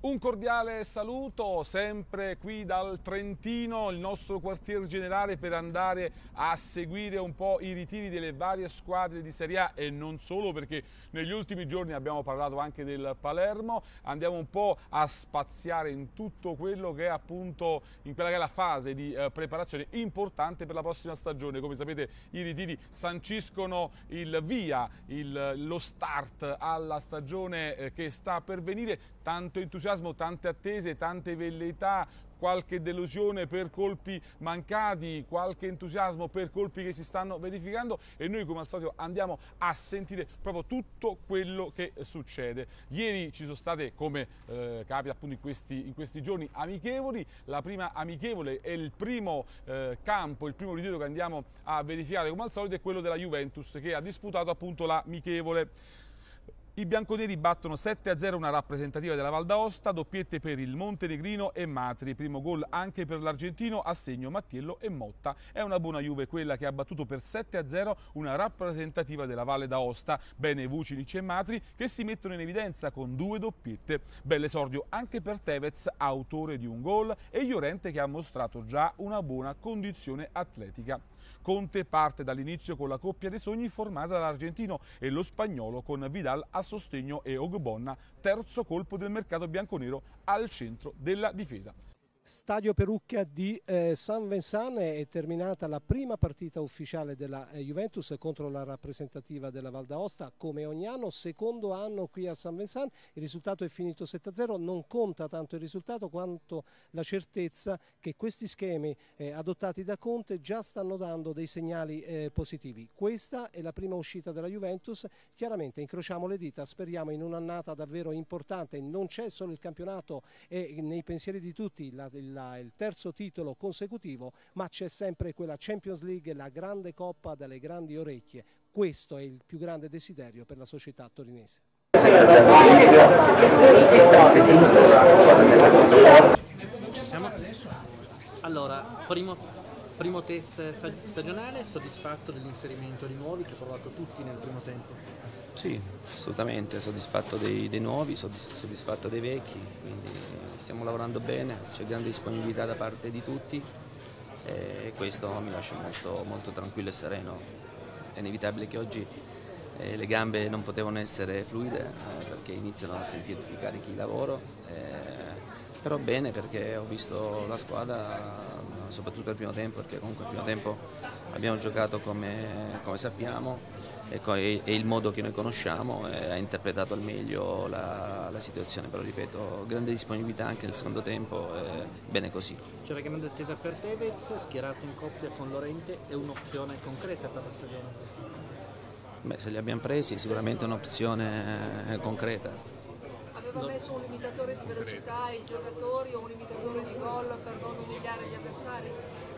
Un cordiale saluto sempre qui dal Trentino, il nostro quartier generale, per andare a seguire un po' i ritiri delle varie squadre di Serie A e non solo, perché negli ultimi giorni abbiamo parlato anche del Palermo. Andiamo un po' a spaziare in tutto quello che è appunto in quella che è la fase di preparazione importante per la prossima stagione. Come sapete, i ritiri sanciscono il via, lo start alla stagione che sta per venire. Tanto entusiasmo, tante attese, tante velleità, qualche delusione per colpi mancati, qualche entusiasmo per colpi che si stanno verificando, e noi come al solito andiamo a sentire proprio tutto quello che succede. Ieri ci sono state, come capita appunto in questi giorni, amichevoli. La prima amichevole e il primo campo, il primo ritiro che andiamo a verificare come al solito è quello della Juventus, che ha disputato appunto l'amichevole. I bianconeri battono 7-0 una rappresentativa della Val d'Aosta, doppiette per il montenegrino e Matri, primo gol anche per l'argentino, a segno Mattiello e Motta. È una buona Juve quella che ha battuto per 7-0 una rappresentativa della Valle d'Aosta. Bene Vucinic e Matri, che si mettono in evidenza con 2 doppiette. Bell'esordio anche per Tevez, autore di un gol, e Llorente, che ha mostrato già una buona condizione atletica. Conte parte dall'inizio con la coppia dei sogni formata dall'argentino e lo spagnolo, con Vidal a sostegno e Ogbonna, terzo colpo del mercato bianconero, al centro della difesa. Stadio Perucca di San Vincent è terminata la prima partita ufficiale della Juventus contro la rappresentativa della Val d'Aosta, come ogni anno, secondo anno qui a San Vincent. Il risultato è finito 7-0, non conta tanto il risultato quanto la certezza che questi schemi adottati da Conte già stanno dando dei segnali positivi. Questa è la prima uscita della Juventus, chiaramente incrociamo le dita, speriamo in un'annata davvero importante. Non c'è solo il campionato e nei pensieri di tutti il terzo titolo consecutivo, ma c'è sempre quella Champions League, la grande coppa dalle grandi orecchie. Questo è il più grande desiderio per la società torinese. Ci siamo? Allora, primo test stagionale, soddisfatto dell'inserimento di nuovi che ha provato tutti nel primo tempo? Sì, assolutamente, soddisfatto dei nuovi, soddisfatto dei vecchi, quindi stiamo lavorando bene, c'è grande disponibilità da parte di tutti e questo mi lascia molto, molto tranquillo e sereno. È inevitabile che oggi le gambe non potevano essere fluide perché iniziano a sentirsi carichi di lavoro, però bene, perché ho visto la squadra, soprattutto il primo tempo, perché comunque il primo tempo abbiamo giocato come sappiamo e il modo che noi conosciamo, ha interpretato al meglio la situazione, però ripeto, grande disponibilità anche nel secondo tempo, bene così. C'era grande attesa per Tevez, schierato in coppia con Llorente, è un'opzione concreta per la stagione questa? Beh, se li abbiamo presi sicuramente è un'opzione concreta. Aveva messo un limitatore di velocità ai giocatori o un limitatore di gol per non umiliare gli avversari?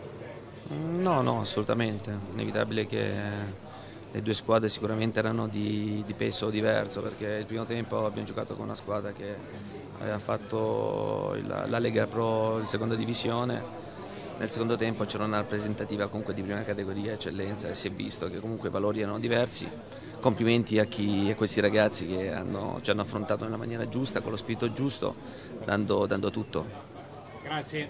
No, assolutamente. Inevitabile che le due squadre sicuramente erano di peso diverso, perché il primo tempo abbiamo giocato con una squadra che aveva fatto la Lega Pro in seconda divisione. Nel secondo tempo c'era una rappresentativa comunque di prima categoria, eccellenza, e si è visto che comunque i valori erano diversi. Complimenti a questi ragazzi che ci hanno affrontato nella maniera giusta, con lo spirito giusto, dando tutto. Grazie.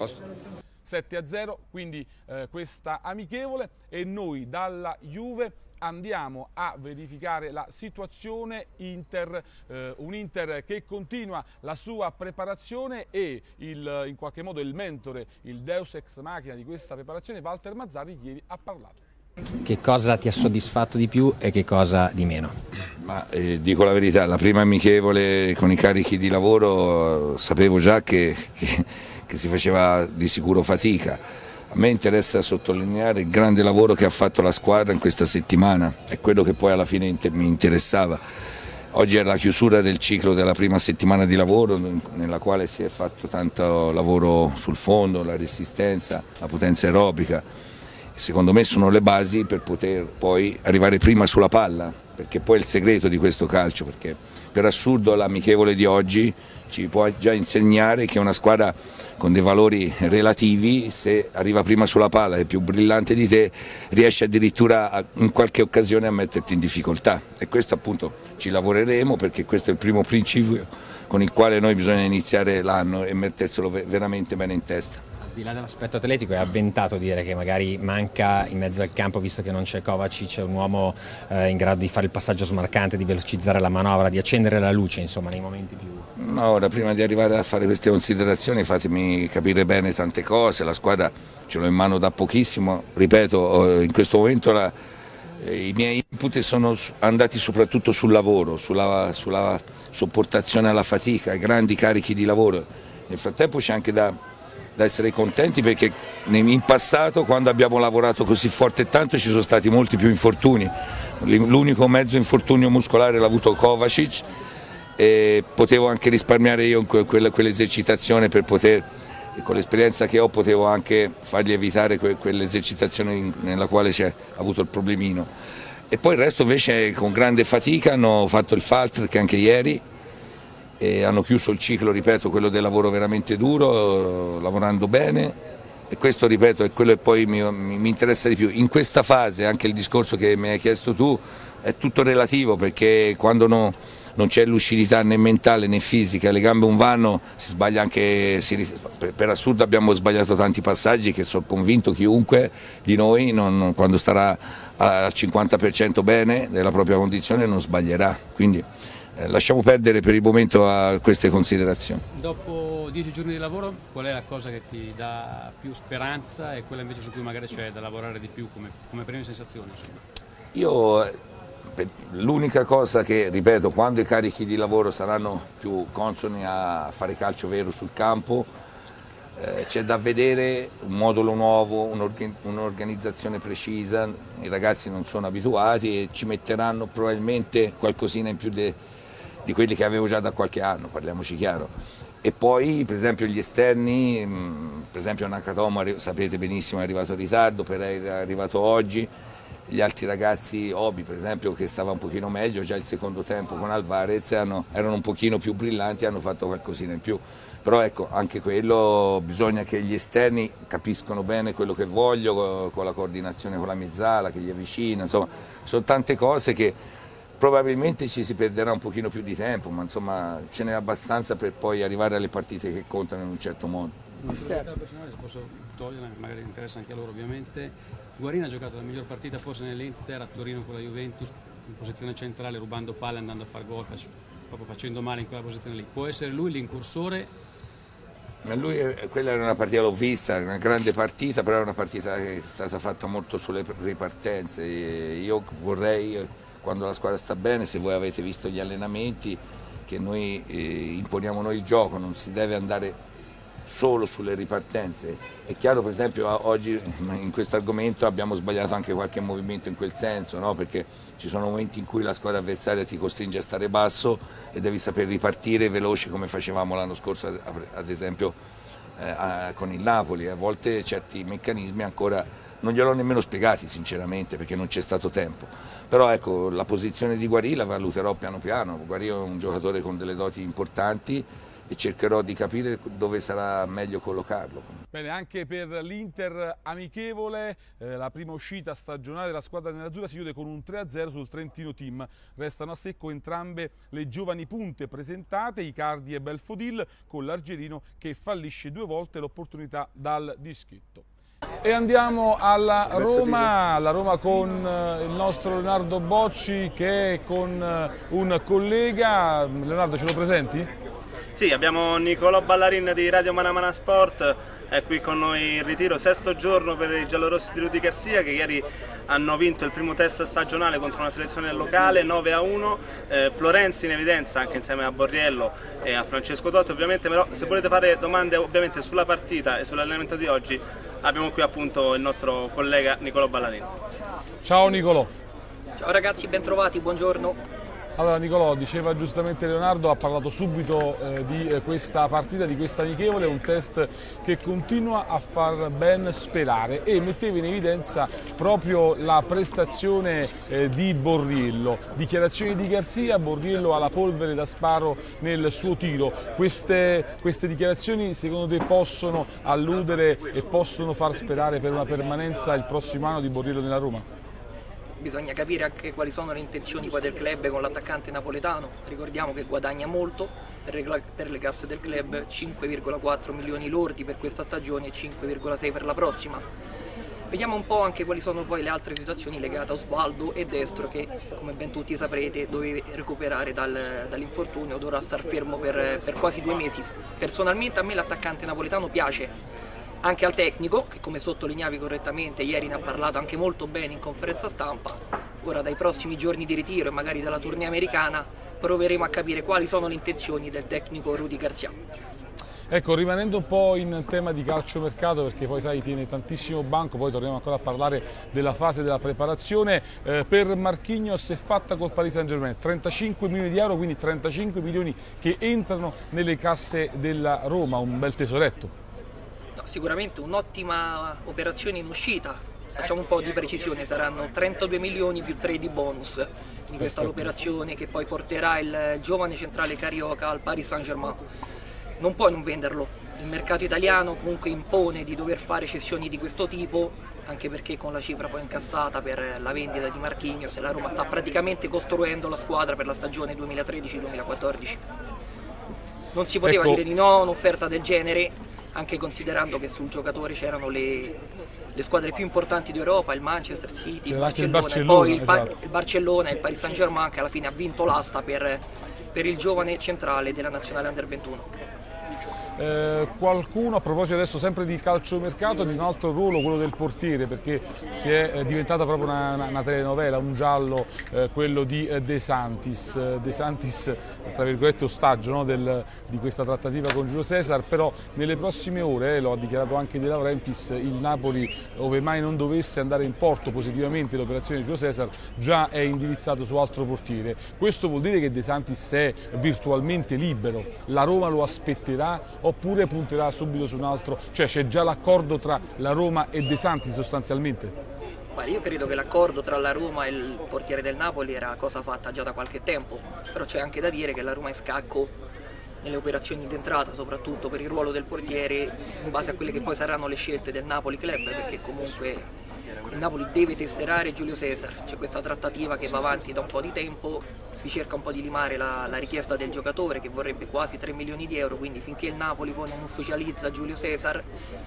7-0, quindi questa amichevole, e noi dalla Juve andiamo a verificare la situazione Inter, un Inter che continua la sua preparazione e in qualche modo il mentore, il deus ex machina di questa preparazione, Walter Mazzarri, ieri ha parlato. Che cosa ti ha soddisfatto di più e che cosa di meno? Ma dico la verità, la prima amichevole con i carichi di lavoro sapevo già che si faceva di sicuro fatica. A me interessa sottolineare il grande lavoro che ha fatto la squadra in questa settimana, è quello che poi alla fine mi interessava. Oggi è la chiusura del ciclo della prima settimana di lavoro, nella quale si è fatto tanto lavoro sul fondo, la resistenza, la potenza aerobica. Secondo me sono le basi per poter poi arrivare prima sulla palla, perché poi è il segreto di questo calcio, perché per assurdo l'amichevole di oggi ci può già insegnare che una squadra con dei valori relativi, se arriva prima sulla palla, è più brillante di te, riesce addirittura in qualche occasione a metterti in difficoltà, e questo appunto ci lavoreremo, perché questo è il primo principio con il quale noi bisogna iniziare l'anno e metterselo veramente bene in testa. Al di là dell'aspetto atletico, è avventato dire che magari manca in mezzo al campo, visto che non c'è Kovacic, un uomo in grado di fare il passaggio smarcante, di velocizzare la manovra, di accendere la luce, insomma, nei momenti più... No, ora, prima di arrivare a fare queste considerazioni, fatemi capire bene tante cose. La squadra ce l'ho in mano da pochissimo, ripeto, in questo momento i miei input sono andati soprattutto sul lavoro, sulla sopportazione alla fatica, ai grandi carichi di lavoro. Nel frattempo c'è anche da essere contenti, perché in passato, quando abbiamo lavorato così forte e tanto, ci sono stati molti più infortuni. L'unico mezzo infortunio muscolare l'ha avuto Kovacic, e potevo anche risparmiare io in quell'esercitazione, per poter, con l'esperienza che ho, potevo anche fargli evitare quell'esercitazione nella quale c'è avuto il problemino. E poi il resto invece con grande fatica hanno fatto il Falter anche ieri, e hanno chiuso il ciclo, ripeto, quello del lavoro veramente duro, lavorando bene, e questo, ripeto, è quello che poi mi interessa di più. In questa fase, anche il discorso che mi hai chiesto tu, è tutto relativo, perché quando non c'è lucidità né mentale né fisica, le gambe non vanno, si sbaglia anche, per assurdo abbiamo sbagliato tanti passaggi che sono convinto chiunque di noi, quando starà al 50% bene della propria condizione, non sbaglierà. Quindi lasciamo perdere per il momento a queste considerazioni. Dopo 10 giorni di lavoro, qual è la cosa che ti dà più speranza e quella invece su cui magari c'è da lavorare di più come prime sensazioni? L'unica cosa che, ripeto, quando i carichi di lavoro saranno più consoni a fare calcio vero sul campo, c'è da vedere un modulo nuovo, un'organizzazione precisa. I ragazzi non sono abituati e ci metteranno probabilmente qualcosina in più di quelli che avevo già da qualche anno, parliamoci chiaro. E poi per esempio gli esterni, per esempio Nakatomo, sapete benissimo, è arrivato in ritardo, Pereira è arrivato oggi. Gli altri ragazzi, Obi per esempio, che stava un pochino meglio, già il secondo tempo con Alvarez erano un pochino più brillanti, hanno fatto qualcosina in più. Però ecco, anche quello bisogna che gli esterni capiscano bene quello che voglio, con la coordinazione con la mezzala che gli avvicina, insomma, sono tante cose che probabilmente ci si perderà un pochino più di tempo, ma insomma ce n'è abbastanza per poi arrivare alle partite che contano in un certo modo. Una curiosità personale, se posso togliere, magari interessa anche a loro ovviamente. Guarini ha giocato la miglior partita forse nell'Inter, a Torino con la Juventus, in posizione centrale, rubando palle, andando a far gol, proprio facendo male in quella posizione lì. Può essere lui l'incursore? Ma quella era una partita, l'ho vista, una grande partita, però è una partita che è stata fatta molto sulle ripartenze. Io vorrei, quando la squadra sta bene, se voi avete visto gli allenamenti, che noi imponiamo noi il gioco, non si deve andare solo sulle ripartenze. È chiaro, per esempio, oggi in questo argomento abbiamo sbagliato anche qualche movimento in quel senso, no? Perché ci sono momenti in cui la squadra avversaria ti costringe a stare basso e devi saper ripartire veloce, come facevamo l'anno scorso ad esempio con il Napoli. A volte certi meccanismi ancora non gliel'ho nemmeno spiegati sinceramente, perché non c'è stato tempo. Però ecco, la posizione di Guarì la valuterò piano piano. Guarì è un giocatore con delle doti importanti e cercherò di capire dove sarà meglio collocarlo. Bene, anche per l'Inter amichevole, la prima uscita stagionale della squadra nerazzurra si chiude con un 3-0 sul Trentino Team. Restano a secco entrambe le giovani punte presentate, Icardi e Belfodil, con l'Argerino che fallisce 2 volte l'opportunità dal dischetto. E andiamo alla Roma con il nostro Leonardo Bocci, che è con un collega. Leonardo, ce lo presenti? Sì, abbiamo Nicolò Ballarin di Radio Manamana Sport, è qui con noi in ritiro, 6° giorno per i giallorossi di Rudy Garcia, che ieri hanno vinto il primo test stagionale contro una selezione locale 9-1, Florenzi in evidenza anche insieme a Borriello e a Francesco Totti ovviamente, però se volete fare domande ovviamente sulla partita e sull'allenamento di oggi abbiamo qui appunto il nostro collega Nicolò Ballarin. Ciao Nicolò. Ciao ragazzi, bentrovati, buongiorno. Allora Nicolò, diceva giustamente Leonardo, ha parlato subito di questa partita, di questa amichevole, un test che continua a far ben sperare e metteva in evidenza proprio la prestazione di Borriello. Dichiarazioni di Garzia, Borriello ha la polvere da sparo nel suo tiro. Queste dichiarazioni secondo te possono alludere e possono far sperare per una permanenza il prossimo anno di Borriello nella Roma? Bisogna capire anche quali sono le intenzioni poi del club con l'attaccante napoletano. Ricordiamo che guadagna molto, per le casse del club 5,4 milioni lordi per questa stagione e 5,6 per la prossima. Vediamo un po' anche quali sono poi le altre situazioni legate a Osvaldo e Destro che, come ben tutti saprete, doveva recuperare dall'infortunio, dovrà star fermo per quasi 2 mesi. Personalmente a me l'attaccante napoletano piace, anche al tecnico, che come sottolineavi correttamente ieri ne ha parlato anche molto bene in conferenza stampa. Ora dai prossimi giorni di ritiro e magari dalla tournée americana proveremo a capire quali sono le intenzioni del tecnico Rudy Garzia. Ecco, rimanendo un po' in tema di calciomercato, perché poi sai tiene tantissimo banco, poi torniamo ancora a parlare della fase della preparazione, per Marquinhos è fatta col Paris Saint-Germain, 35 milioni di euro, quindi 35 milioni che entrano nelle casse della Roma, un bel tesoretto. No, sicuramente un'ottima operazione in uscita, facciamo un po' di precisione, saranno 32 milioni più 3 di bonus di questa l'operazione che poi porterà il giovane centrale carioca al Paris Saint-Germain. Non puoi non venderlo, il mercato italiano comunque impone di dover fare cessioni di questo tipo, anche perché con la cifra poi incassata per la vendita di Marquinhos la Roma sta praticamente costruendo la squadra per la stagione 2013-2014. Non si poteva dire di no a un'offerta del genere, anche considerando che sul giocatore c'erano le squadre più importanti d'Europa, il Manchester City, il Barcellona, e poi il Barcellona e il Paris Saint-Germain che alla fine ha vinto l'asta per il giovane centrale della nazionale Under 21. Qualcuno, a proposito adesso sempre di calciomercato, di un altro ruolo, quello del portiere, perché si è diventata proprio una telenovela, un giallo, quello di De Santis. De Santis, tra virgolette, ostaggio, no, di questa trattativa con Giulio Cesar, però nelle prossime ore, lo ha dichiarato anche De Laurentiis, il Napoli, ove mai non dovesse andare in porto positivamente l'operazione di Giulio Cesar, già è indirizzato su altro portiere. Questo vuol dire che De Santis è virtualmente libero, la Roma lo aspetterà oppure punterà subito su un altro, cioè c'è già l'accordo tra la Roma e De Santis sostanzialmente? Io credo che l'accordo tra la Roma e il portiere del Napoli era cosa fatta già da qualche tempo, però c'è anche da dire che la Roma è scacco nelle operazioni d'entrata, soprattutto per il ruolo del portiere, in base a quelle che poi saranno le scelte del Napoli Club, perché comunque il Napoli deve tesserare Giulio Cesar, c'è questa trattativa che va avanti da un po' di tempo, si cerca un po' di limare la richiesta del giocatore che vorrebbe quasi 3 milioni di euro, quindi finché il Napoli poi non ufficializza Giulio Cesar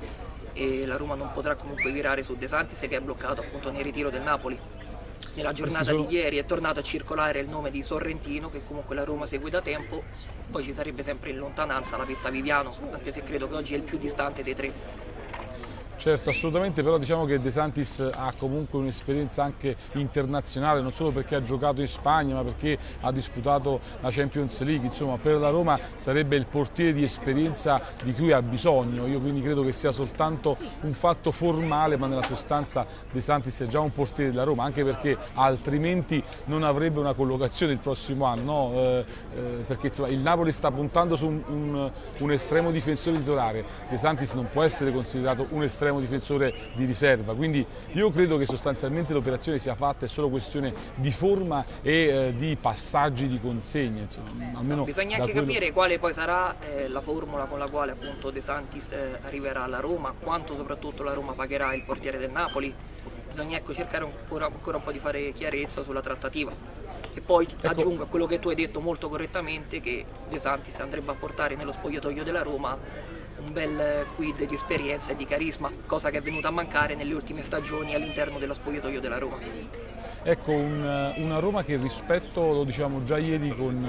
e la Roma non potrà comunque virare su De Santis che è bloccato appunto nel ritiro del Napoli. Nella giornata di ieri è tornato a circolare il nome di Sorrentino che comunque la Roma segue da tempo, poi ci sarebbe sempre in lontananza la pista Viviano, anche se credo che oggi è il più distante dei tre. Certo, assolutamente, però diciamo che De Santis ha comunque un'esperienza anche internazionale, non solo perché ha giocato in Spagna, ma perché ha disputato la Champions League, insomma per la Roma sarebbe il portiere di esperienza di cui ha bisogno, io quindi credo che sia soltanto un fatto formale, ma nella sostanza De Santis è già un portiere della Roma, anche perché altrimenti non avrebbe una collocazione il prossimo anno, no? Perché insomma, il Napoli sta puntando su un estremo difensore titolare, De Santis non può essere considerato un estremo difensore di riserva, quindi io credo che sostanzialmente l'operazione sia fatta, è solo questione di forma e di passaggi di consegne, insomma, almeno bisogna anche capire quale poi sarà la formula con la quale appunto De Santis arriverà alla Roma, quanto soprattutto la Roma pagherà il portiere del Napoli, bisogna cercare ancora un po' di fare chiarezza sulla trattativa. E poi aggiungo a quello che tu hai detto molto correttamente che De Santis andrebbe a portare nello spogliatoio della Roma un bel quid di esperienza e di carisma, cosa che è venuta a mancare nelle ultime stagioni all'interno dello spogliatoio della Roma. Ecco, una Roma che rispetto, lo diciamo già ieri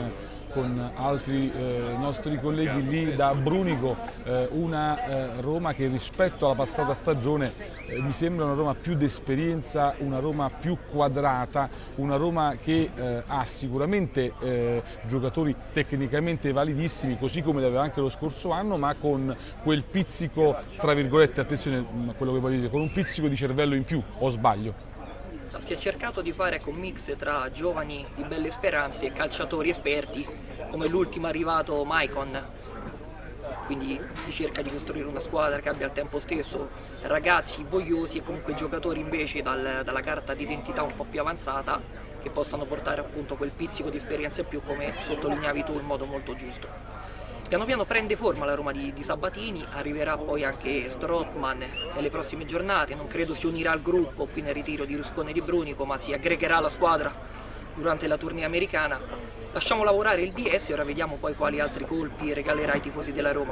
con altri nostri colleghi lì da Brunico, una Roma che rispetto alla passata stagione mi sembra una Roma più d'esperienza, una Roma più quadrata, una Roma che ha sicuramente giocatori tecnicamente validissimi, così come l'aveva anche lo scorso anno, ma con quel pizzico, tra virgolette, attenzione a quello che voglio dire, con un pizzico di cervello in più, o sbaglio? Si è cercato di fare un mix tra giovani di belle speranze e calciatori esperti, come l'ultimo arrivato Maicon. Quindi si cerca di costruire una squadra che abbia al tempo stesso ragazzi vogliosi e comunque giocatori invece dalla carta d'identità un po' più avanzata, che possano portare appunto quel pizzico di esperienza in più, come sottolineavi tu in modo molto giusto. Piano piano prende forma la Roma di Sabatini, arriverà poi anche Strootman nelle prossime giornate, non credo si unirà al gruppo qui nel ritiro di Rusconi e di Brunico, ma si aggregherà alla squadra durante la tournée americana. Lasciamo lavorare il DS e ora vediamo poi quali altri colpi regalerà ai tifosi della Roma.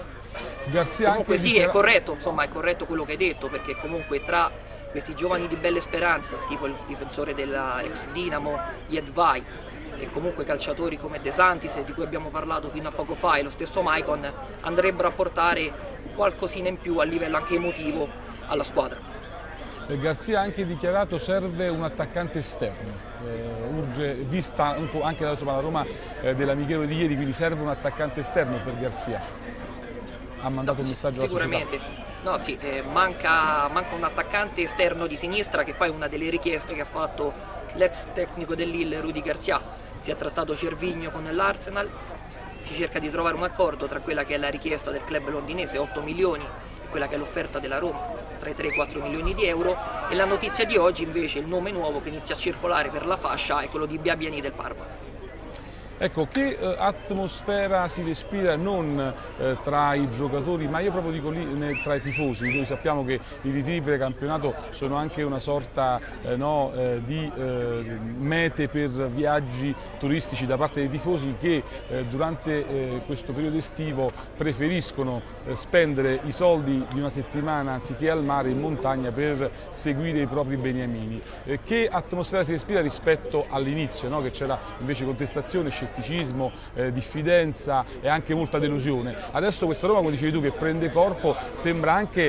Garzia comunque sì, è corretto, insomma è corretto quello che hai detto, perché comunque tra questi giovani di belle speranze, tipo il difensore della ex Dinamo Jedvaj, e comunque calciatori come De Santis, di cui abbiamo parlato fino a poco fa, e lo stesso Maicon, andrebbero a portare qualcosina in più a livello anche emotivo alla squadra. Garzia ha anche dichiarato serve un attaccante esterno, urge, vista anche la Roma dell'amichevole di ieri, quindi serve un attaccante esterno per Garzia. Ha mandato un messaggio alla società. Sicuramente. No, sì, manca un attaccante esterno di sinistra, che poi è una delle richieste che ha fatto l'ex tecnico del Lille, Rudi Garcia. Si è trattato Cervigno con l'Arsenal, si cerca di trovare un accordo tra quella che è la richiesta del club londinese, 8 milioni, e quella che è l'offerta della Roma, tra i 3 e i 4 milioni di euro, e la notizia di oggi invece, il nome nuovo che inizia a circolare per la fascia, è quello di Biabiani del Parma. Ecco, che atmosfera si respira non tra i giocatori, ma io proprio dico lì tra i tifosi. Noi sappiamo che i ritiri precampionato sono anche una sorta di mete per viaggi turistici da parte dei tifosi che durante questo periodo estivo preferiscono spendere i soldi di una settimana anziché al mare in montagna per seguire i propri beniamini. Che atmosfera si respira rispetto all'inizio, che c'era invece contestazione, scetticismo, diffidenza e anche molta delusione. Adesso questa Roma, come dicevi tu, che prende corpo, sembra anche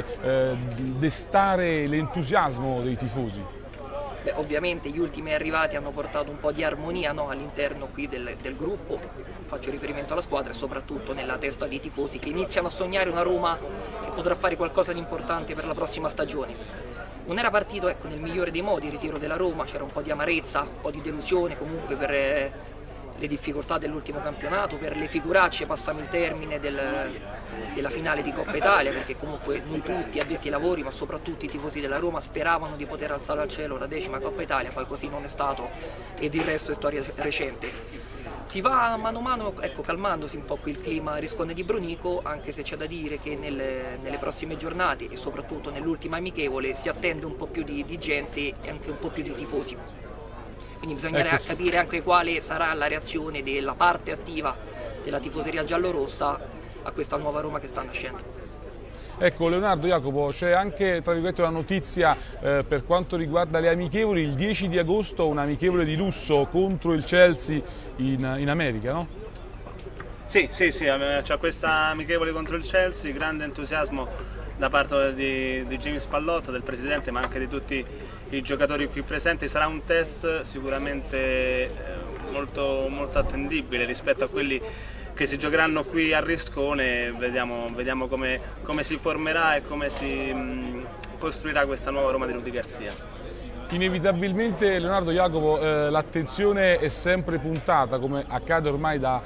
destare l'entusiasmo dei tifosi. Beh, ovviamente gli ultimi arrivati hanno portato un po' di armonia all'interno qui del gruppo, faccio riferimento alla squadra e soprattutto nella testa dei tifosi che iniziano a sognare una Roma che potrà fare qualcosa di importante per la prossima stagione. Non era partito nel migliore dei modi il ritiro della Roma, c'era un po' di amarezza, un po' di delusione comunque per le difficoltà dell'ultimo campionato, per le figuracce, passami il termine, della finale di Coppa Italia, perché comunque noi tutti addetti ai lavori, ma soprattutto i tifosi della Roma, speravano di poter alzare al cielo la 10ª Coppa Italia, poi così non è stato ed il resto è storia recente. Si va mano a mano calmandosi un po' qui il clima Riscone di Brunico, anche se c'è da dire che nelle prossime giornate e soprattutto nell'ultima amichevole si attende un po' più di gente e anche un po' più di tifosi. Quindi bisognerà capire anche quale sarà la reazione della parte attiva della tifoseria giallorossa a questa nuova Roma che sta nascendo. Ecco Leonardo, Jacopo, c'è anche tra virgolette una notizia per quanto riguarda le amichevoli, il 10 di agosto un'amichevole di lusso contro il Chelsea in America, no? Sì, c'è questa amichevole contro il Chelsea, grande entusiasmo da parte di James Pallotta, del presidente, ma anche di tutti i giocatori qui presenti. Sarà un test sicuramente molto attendibile rispetto a quelli che si giocheranno qui a Riscone. Vediamo come si formerà e come si costruirà questa nuova Roma di Rudi Garcia. Inevitabilmente, Leonardo, Jacopo, l'attenzione è sempre puntata, come accade ormai da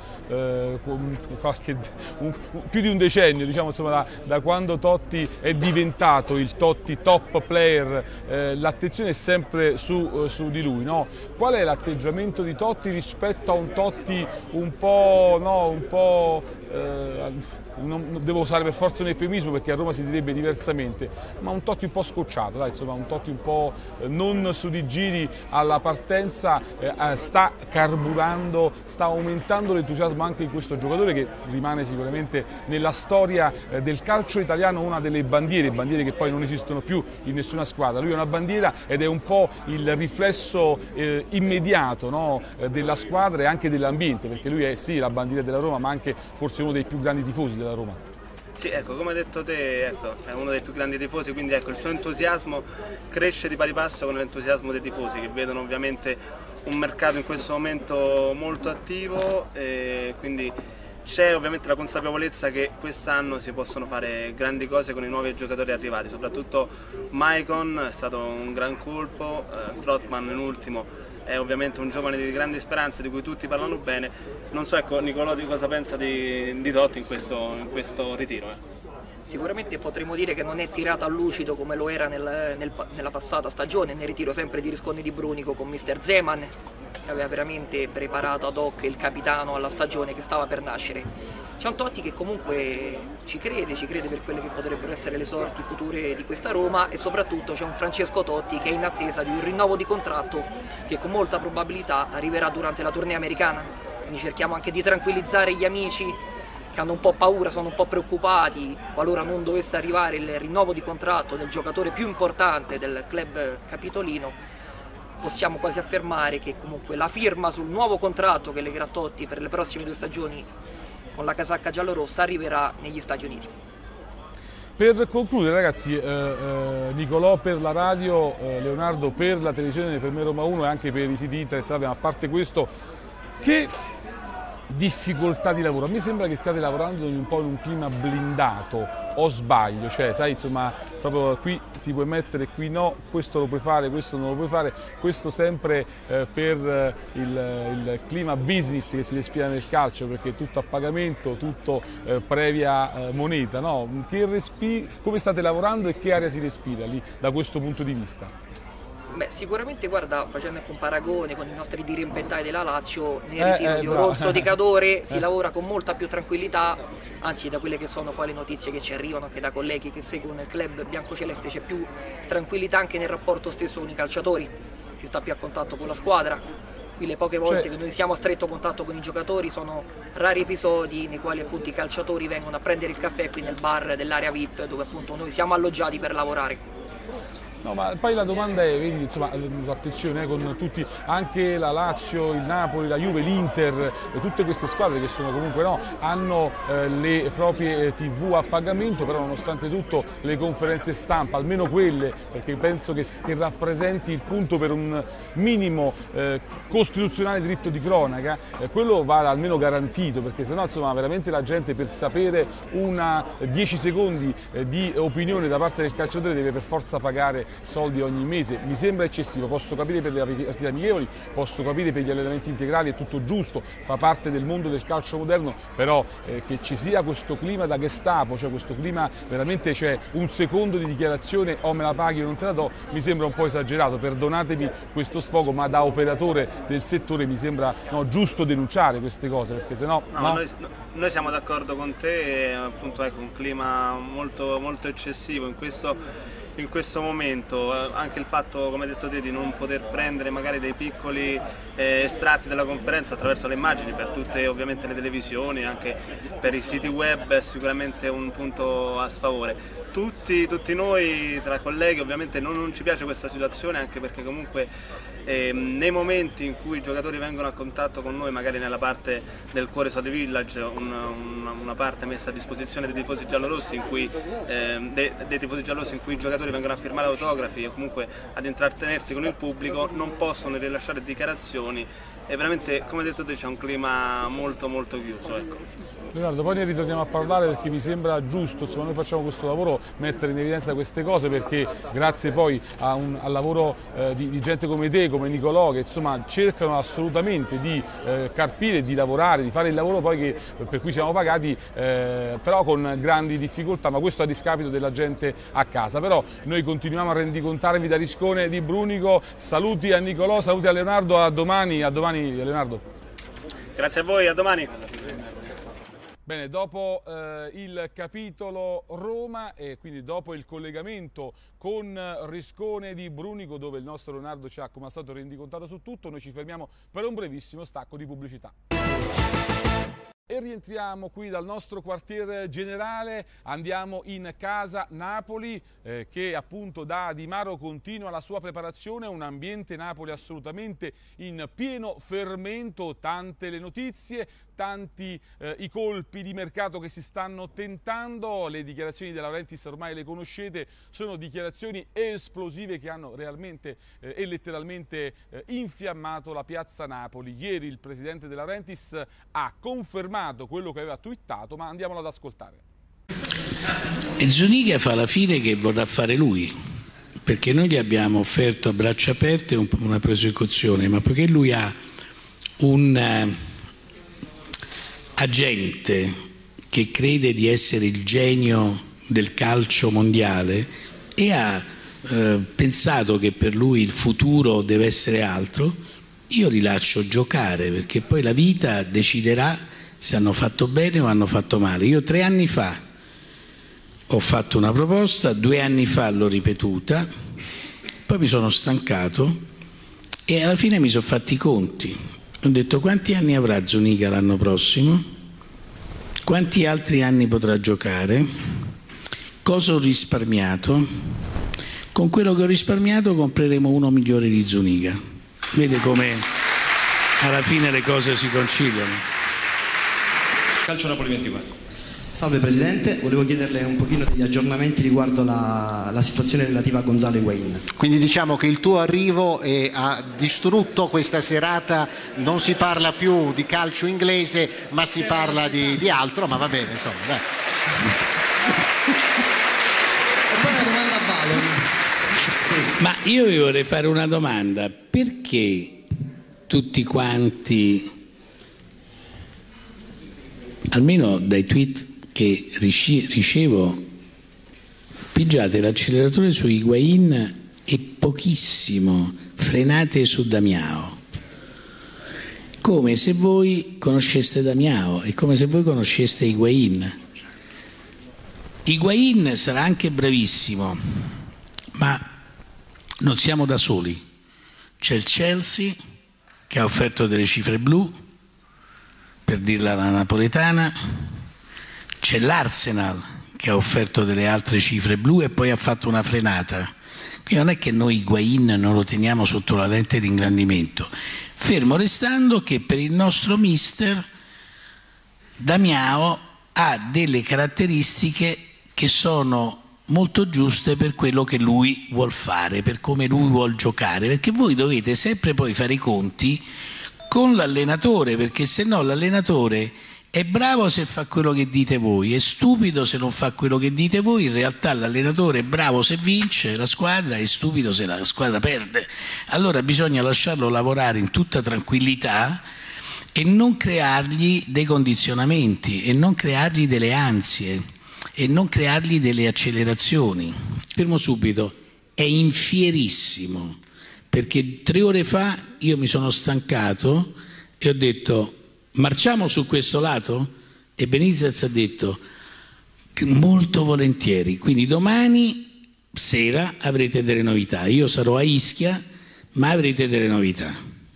più di un decennio, diciamo, insomma, da quando Totti è diventato il Totti top player, l'attenzione è sempre su di lui, no? Qual è l'atteggiamento di Totti rispetto a un Totti un po', non devo usare per forza un eufemismo perché a Roma si direbbe diversamente, ma un Totti un po' scocciato, dai, insomma, un Totti un po' non su di giri alla partenza, sta carburando, sta aumentando l'entusiasmo anche di questo giocatore che rimane sicuramente nella storia del calcio italiano una delle bandiere che poi non esistono più in nessuna squadra. Lui è una bandiera ed è un po' il riflesso immediato, no, della squadra e anche dell'ambiente, perché lui è sì la bandiera della Roma, ma anche forse uno dei più grandi tifosi della Roma. Sì, ecco, come hai detto te, è uno dei più grandi tifosi, quindi il suo entusiasmo cresce di pari passo con l'entusiasmo dei tifosi, che vedono ovviamente un mercato in questo momento molto attivo, e quindi c'è ovviamente la consapevolezza che quest'anno si possono fare grandi cose con i nuovi giocatori arrivati, soprattutto Maicon è stato un gran colpo, Strootman in ultimo è ovviamente un giovane di grandi speranze di cui tutti parlano bene. Non so, ecco, Nicolò, di cosa pensa di Totti in questo ritiro? Sicuramente potremmo dire che non è tirata a lucido come lo era nella passata stagione, nel ritiro sempre di Risconi di Brunico con Mister Zeman, che aveva veramente preparato ad hoc il capitano alla stagione che stava per nascere. C'è un Totti che comunque ci crede per quelle che potrebbero essere le sorti future di questa Roma, e soprattutto c'è un Francesco Totti che è in attesa di un rinnovo di contratto che con molta probabilità arriverà durante la tournée americana. Quindi cerchiamo anche di tranquillizzare gli amici che hanno un po' paura, sono un po' preoccupati qualora non dovesse arrivare il rinnovo di contratto del giocatore più importante del club capitolino. Possiamo quasi affermare che comunque la firma sul nuovo contratto che legherà Totti per le prossime 2 stagioni con la casacca giallorossa arriverà negli Stati Uniti. Per concludere, ragazzi, Nicolò per la radio, Leonardo per la televisione, per me Roma 1 e anche per i siti internet, a parte questo, che difficoltà di lavoro? A me sembra che stiate lavorando un po' in un clima blindato, o sbaglio? Cioè, sai, insomma, proprio qui ti puoi mettere, qui no, questo lo puoi fare, questo non lo puoi fare, questo sempre per il clima business che si respira nel calcio, perché è tutto a pagamento, tutto previa moneta, no? Come state lavorando e che aria si respira lì da questo punto di vista? Beh, sicuramente, guarda, facendo un paragone con i nostri dirimpettai della Lazio, nel ritiro di Orozzo di Cadore si lavora con molta più tranquillità, anzi da quelle che sono poi le notizie che ci arrivano anche da colleghi che seguono il club biancoceleste c'è più tranquillità anche nel rapporto stesso con i calciatori, si sta più a contatto con la squadra. Qui le poche volte che noi siamo a stretto contatto con i giocatori sono rari episodi nei quali appunto i calciatori vengono a prendere il caffè qui nel bar dell'area VIP dove appunto noi siamo alloggiati per lavorare. No, ma poi la domanda è, vedi, insomma, attenzione con tutti, anche la Lazio, il Napoli, la Juve, l'Inter, tutte queste squadre che sono comunque hanno le proprie TV a pagamento, però nonostante tutto le conferenze stampa, almeno quelle, perché penso che rappresenti il punto per un minimo costituzionale diritto di cronaca, quello va almeno garantito, perché sennò insomma veramente la gente per sapere 10 secondi di opinione da parte del calciatore deve per forza pagare soldi ogni mese. Mi sembra eccessivo, posso capire per le partite amichevoli, posso capire per gli allenamenti integrali, è tutto giusto, fa parte del mondo del calcio moderno, però che ci sia questo clima da Gestapo, cioè questo clima veramente, cioè un secondo di dichiarazione o me la paghi o non te la do, mi sembra un po' esagerato, perdonatemi questo sfogo, ma da operatore del settore mi sembra giusto denunciare queste cose, perché sennò Noi siamo d'accordo con te, appunto, ecco, un clima molto, molto eccessivo in questo momento, anche il fatto, come hai detto te, di non poter prendere magari dei piccoli estratti della conferenza attraverso le immagini per tutte ovviamente le televisioni, anche per i siti web, è sicuramente un punto a sfavore. Tutti noi tra colleghi ovviamente non ci piace questa situazione, anche perché comunque nei momenti in cui i giocatori vengono a contatto con noi, magari nella parte del Cuore Sole Village, una parte messa a disposizione dei tifosi giallorossi in cui i giocatori vengono a firmare autografi o comunque ad intrattenersi con il pubblico, non possono rilasciare dichiarazioni e veramente, come detto te, c'è un clima molto molto chiuso, ecco. Leonardo, poi ne ritorniamo a parlare perché mi sembra giusto, insomma, noi facciamo questo lavoro, mettere in evidenza queste cose, perché grazie poi al lavoro di gente come te, come Nicolò, che insomma cercano assolutamente di carpire, di lavorare, di fare il lavoro poi per cui siamo pagati, però con grandi difficoltà, ma questo a discapito della gente a casa. Però noi continuiamo a rendicontarvi da Riscone di Brunico, saluti a Nicolò, saluti a Leonardo, a domani Leonardo. Grazie a voi, a domani. Bene, dopo il capitolo Roma e quindi dopo il collegamento con Riscone di Brunico, dove il nostro Leonardo ci ha come al solito rendicontato su tutto, noi ci fermiamo per un brevissimo stacco di pubblicità. E rientriamo qui dal nostro quartier generale, andiamo in casa Napoli che appunto da Di Maro continua la sua preparazione, un ambiente Napoli assolutamente in pieno fermento, tante le notizie, tanti i colpi di mercato che si stanno tentando, le dichiarazioni della Laurentiis ormai le conoscete, sono dichiarazioni esplosive che hanno realmente e letteralmente infiammato la piazza Napoli. Ieri il presidente della Laurentiis ha confermato confermato quello che aveva twittato, ma andiamolo ad ascoltare. E Zuniga fa la fine che vorrà fare lui, perché noi gli abbiamo offerto a braccia aperte una prosecuzione, ma poiché lui ha un agente che crede di essere il genio del calcio mondiale e ha pensato che per lui il futuro deve essere altro, io li lascio giocare, perché poi la vita deciderà se hanno fatto bene o hanno fatto male. Io 3 anni fa ho fatto una proposta, 2 anni fa l'ho ripetuta, poi mi sono stancato e alla fine mi sono fatti i conti. Ho detto: quanti anni avrà Zuniga l'anno prossimo? Quanti altri anni potrà giocare? Cosa ho risparmiato? Con quello che ho risparmiato compreremo uno migliore di Zuniga. Vede come alla fine le cose si conciliano. Calcio Napoli 24. Salve Presidente, volevo chiederle un pochino degli aggiornamenti riguardo la situazione relativa a Gonzalo Higuaín. Quindi diciamo che il tuo arrivo ha distrutto questa serata, non si parla più di calcio inglese ma si parla di altro, ma va bene, insomma. Dai. Buona domanda a Valo. Ma io vi vorrei fare una domanda: perché tutti quanti, almeno dai tweet che ricevo, pigiate l'acceleratore su Higuaín e pochissimo frenate su Damiao, come se voi conosceste Damiao e come se voi conosceste Higuaín. Higuaín sarà anche bravissimo, ma non siamo da soli. C'è il Chelsea che ha offerto delle cifre blu, per dirla alla napoletana, c'è l'Arsenal che ha offerto delle altre cifre blu e poi ha fatto una frenata. Quindi non è che noi Higuaín non lo teniamo sotto la lente di ingrandimento, fermo restando che per il nostro mister Damiao ha delle caratteristiche che sono molto giuste per quello che lui vuol fare, per come lui vuol giocare, perché voi dovete sempre poi fare i conti con l'allenatore, perché se no l'allenatore è bravo se fa quello che dite voi, è stupido se non fa quello che dite voi. In realtà l'allenatore è bravo se vince la squadra, è stupido se la squadra perde. Allora bisogna lasciarlo lavorare in tutta tranquillità e non creargli dei condizionamenti e non creargli delle ansie e non creargli delle accelerazioni. Fermo subito, è infierissimo, perché 3 ore fa io mi sono stancato e ho detto: marciamo su questo lato? E Benitez ha detto: molto volentieri. Quindi domani sera avrete delle novità. Io sarò a Ischia, ma avrete delle novità.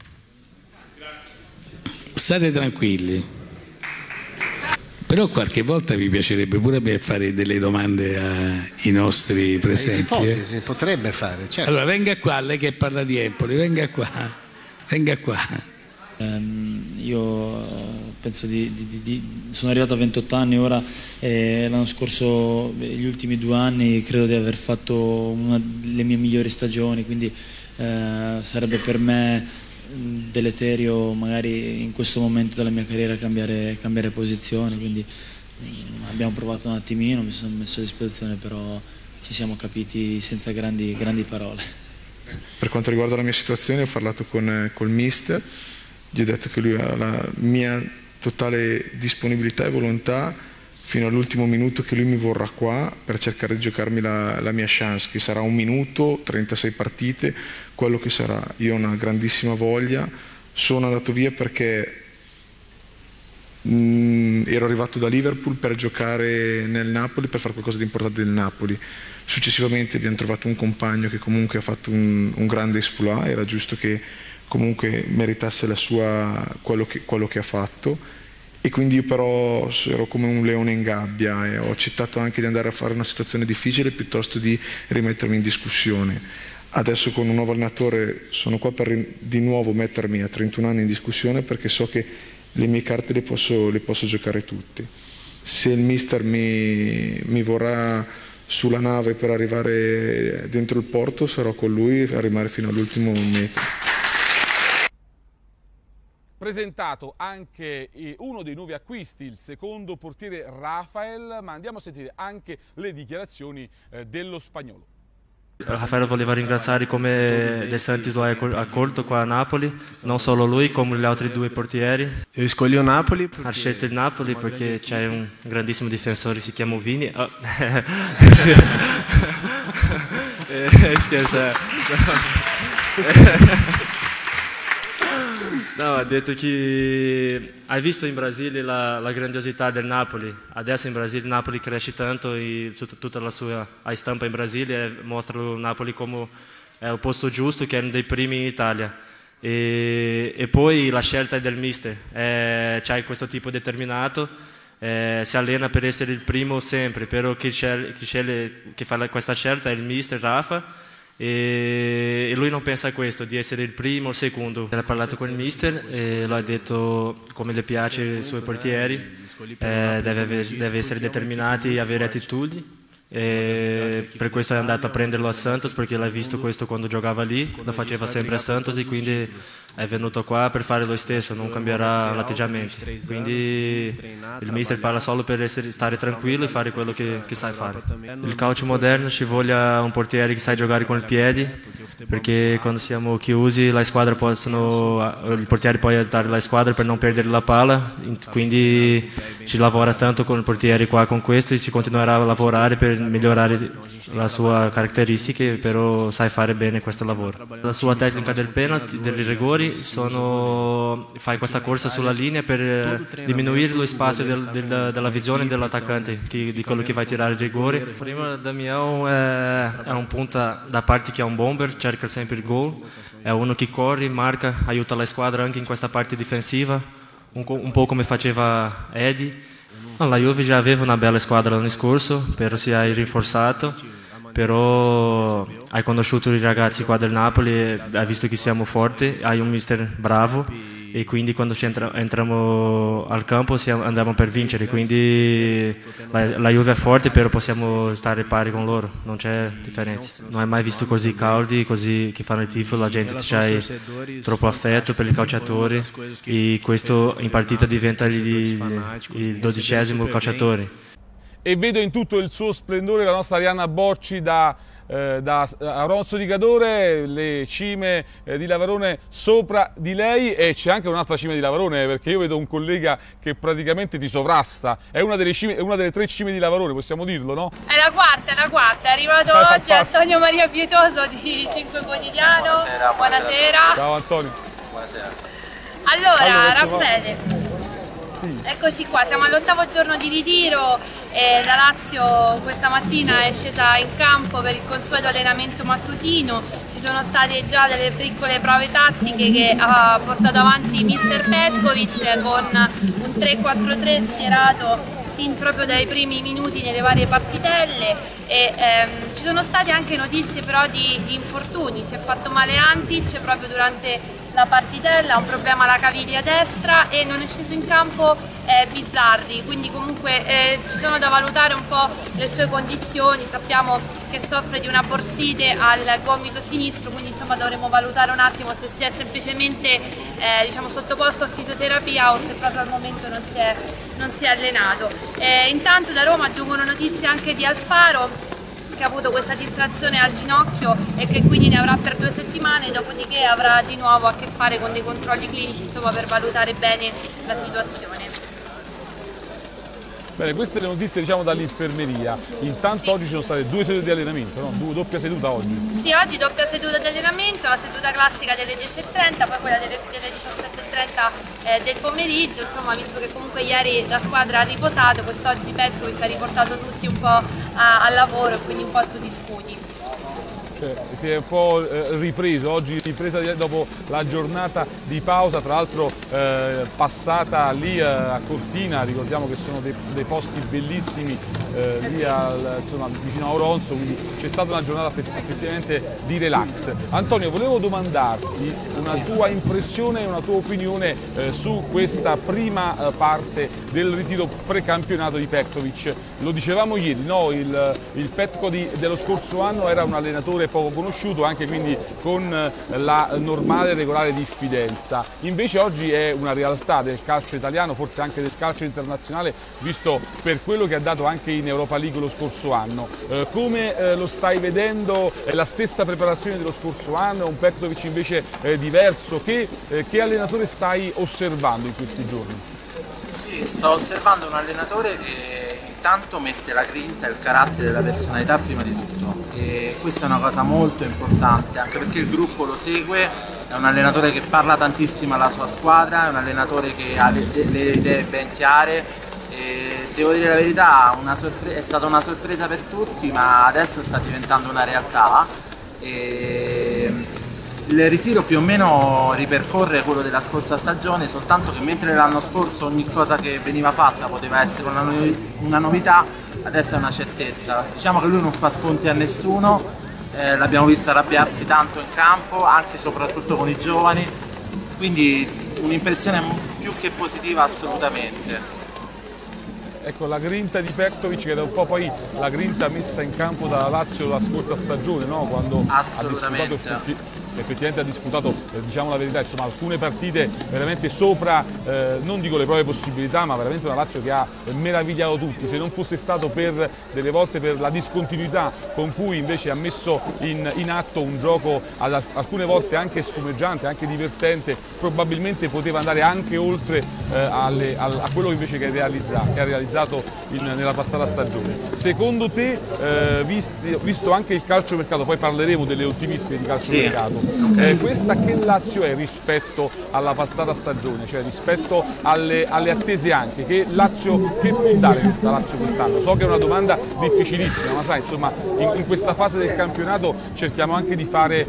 State tranquilli. Però qualche volta mi piacerebbe pure a me fare delle domande ai nostri presenti. Si potrebbe fare, certo. Allora venga qua, lei che parla di Empoli, venga qua. Io penso sono arrivato a 28 anni ora e l'anno scorso, gli ultimi 2 anni, credo di aver fatto una delle mie migliori stagioni, quindi sarebbe per me deleterio magari in questo momento della mia carriera cambiare posizione, quindi abbiamo provato un attimino, mi sono messo a disposizione, però ci siamo capiti senza grandi parole. Per quanto riguarda la mia situazione, ho parlato col mister, gli ho detto che lui ha la mia totale disponibilità e volontà fino all'ultimo minuto che lui mi vorrà qua per cercare di giocarmi la mia chance, che sarà 1 minuto, 36 partite, quello che sarà. Io ho una grandissima voglia, sono andato via perché ero arrivato da Liverpool per giocare nel Napoli, per fare qualcosa di importante del Napoli. Successivamente abbiamo trovato un compagno che comunque ha fatto un grande exploit, era giusto che comunque meritasse quello che ha fatto, e quindi io però ero come un leone in gabbia e ho accettato anche di andare a fare una situazione difficile piuttosto di rimettermi in discussione. Adesso con un nuovo allenatore sono qua per di nuovo mettermi a 31 anni in discussione, perché so che le mie carte le posso giocare tutte. Se il mister mi vorrà sulla nave per arrivare dentro il porto, sarò con lui a rimare fino all'ultimo metro. presentato anche uno dei nuovi acquisti, il secondo portiere Rafael, ma andiamo a sentire anche le dichiarazioni dello spagnolo. Rafael voleva ringraziare come De Santis lo ha accolto qua a Napoli, non solo lui, come gli altri due portieri. Io escolhi il Napoli. Ha scelto il Napoli perché c'è un grandissimo difensore, si chiama Vini. Oh. Scherzo. No, ha detto che hai visto in Brasile la grandiosità del Napoli. Adesso in Brasile il Napoli cresce tanto e tutta la sua stampa in Brasile mostra il Napoli come è il posto giusto, che è uno dei primi in Italia. E poi la scelta è del mister, c'è questo tipo determinato, si allena per essere il primo sempre, però chi fa questa scelta è il mister Rafa. E lui non pensa a questo, di essere il primo o il secondo. Ha parlato con il mister e lo ha detto come le piace i suoi portieri, deve essere determinati e avere attitudini. E per questo è andato a prenderlo a Santos, perché l'ha visto questo quando giocava lì, lo faceva sempre a Santos e quindi è venuto qua per fare lo stesso, non cambierà l'atteggiamento. Quindi il mister parla solo per stare tranquillo e fare quello che sai fare. Il calcio moderno ci voglia un portiere che sa giocare con i piedi, perché quando siamo chiusi il portiere può aiutare la squadra per non perdere la palla, quindi ci lavora tanto con il portiere qua con questo e ci continuerà a lavorare per migliorare le sue caratteristiche, però sai fare bene questo lavoro. La sua tecnica del penalty, dei rigori, fai questa corsa sulla linea per diminuire lo spazio della visione dell'attaccante, di quello che vai a tirare il rigore. Prima Damião è un punta da parte che è un bomber, cerca sempre il gol, è uno che corre, marca, aiuta la squadra anche in questa parte difensiva, un po' come faceva Eddie. La Juve già aveva una bella squadra l'anno scorso, però si è rinforzato, però hai conosciuto i ragazzi qua del Napoli e hai visto che siamo forti, hai un mister bravo e quindi quando entriamo al campo andiamo per vincere, quindi la Juve è forte, però possiamo stare pari con loro, non c'è differenza. Non hai mai visto così caldi, così che fanno il tifo, la gente c'ha troppo affetto per i calciatori e questo in partita diventa il 12° calciatore. E vedo in tutto il suo splendore la nostra Arianna Bocci da Auronzo di Cadore, le cime di Lavarone sopra di lei, e c'è anche un'altra cima di Lavarone, perché io vedo un collega che praticamente ti sovrasta, è una delle 3 cime di Lavarone, possiamo dirlo, no? È la quarta, è arrivato oggi Antonio Maria Pietoso di 5 Quotidiano. Buonasera. Ciao Antonio. Buonasera. Allora Raffaele, eccoci qua, siamo all'8° giorno di ritiro e la Lazio questa mattina è scesa in campo per il consueto allenamento mattutino. Ci sono state già delle piccole prove tattiche che ha portato avanti mister Petkovic con un 3-4-3 schierato sin proprio dai primi minuti nelle varie partitelle e ci sono state anche notizie però di infortuni. Si è fatto male Antic proprio durante la partitella, ha un problema alla caviglia destra e non è sceso in campo Bizzarri, quindi comunque ci sono da valutare un po' le sue condizioni. Sappiamo che soffre di una borsite al gomito sinistro, quindi insomma dovremo valutare un attimo se si è semplicemente diciamo, sottoposto a fisioterapia o se proprio al momento non si è allenato. Intanto da Roma giungono notizie anche di Alfaro, che ha avuto questa distrazione al ginocchio e che quindi ne avrà per 2 settimane, dopodiché avrà di nuovo a che fare con dei controlli clinici, insomma, per valutare bene la situazione. Bene, queste le notizie diciamo dall'infermeria. Intanto sì. Oggi ci sono state 2 sedute di allenamento, no? Doppia seduta oggi. Sì, oggi doppia seduta di allenamento, la seduta classica delle 10:30, poi quella delle 17:30 del pomeriggio, insomma, visto che comunque ieri la squadra ha riposato, quest'oggi Petkovic ha riportato tutti un po' al lavoro e quindi un po' sugli scudi. Si è un po' ripreso, oggi ripresa dopo la giornata di pausa, tra l'altro passata lì a Cortina, ricordiamo che sono dei posti bellissimi lì insomma, vicino a Auronzo, quindi c'è stata una giornata effettivamente di relax. Antonio, volevo domandarti una tua impressione e una tua opinione su questa prima parte del ritiro precampionato di Petkovic. Lo dicevamo ieri, no? Il Petko dello scorso anno era un allenatore poco conosciuto, anche quindi con la normale e regolare diffidenza. Invece oggi è una realtà del calcio italiano, forse anche del calcio internazionale, visto per quello che ha dato anche in Europa League lo scorso anno. Come lo stai vedendo? È la stessa preparazione dello scorso anno? È un Petkovic invece diverso? Che allenatore stai osservando in questi giorni? Sì, sto osservando un allenatore che intanto mette la grinta, il carattere e la personalità prima di tutto, e questa è una cosa molto importante, anche perché il gruppo lo segue. È un allenatore che parla tantissimo alla sua squadra, è un allenatore che ha le idee ben chiare, e devo dire la verità, è stata una sorpresa per tutti, ma adesso sta diventando una realtà. Il ritiro più o meno ripercorre quello della scorsa stagione, soltanto che mentre l'anno scorso ogni cosa che veniva fatta poteva essere una novità, adesso è una certezza. Diciamo che lui non fa sconti a nessuno, l'abbiamo visto arrabbiarsi tanto in campo, anche e soprattutto con i giovani, quindi un'impressione più che positiva assolutamente. Ecco, la grinta di Petkovic, che è un po' poi la grinta messa in campo dalla Lazio la scorsa stagione, no? Quando effettivamente ha disputato, diciamo la verità, insomma, alcune partite veramente sopra, non dico le proprie possibilità, ma veramente una Lazio che ha meravigliato tutti. Se non fosse stato per delle volte per la discontinuità con cui invece ha messo in atto un gioco alcune volte anche spumeggiante, anche divertente, probabilmente poteva andare anche oltre a quello invece che ha realizzato nella passata stagione. Secondo te, visto anche il calciomercato, poi parleremo delle ultimissime di calciomercato, questa che Lazio è rispetto alla passata stagione, cioè rispetto alle attese anche? Che Lazio, che può dare questa Lazio quest'anno? So che è una domanda difficilissima, ma sai, insomma, in questa fase del campionato cerchiamo anche di fare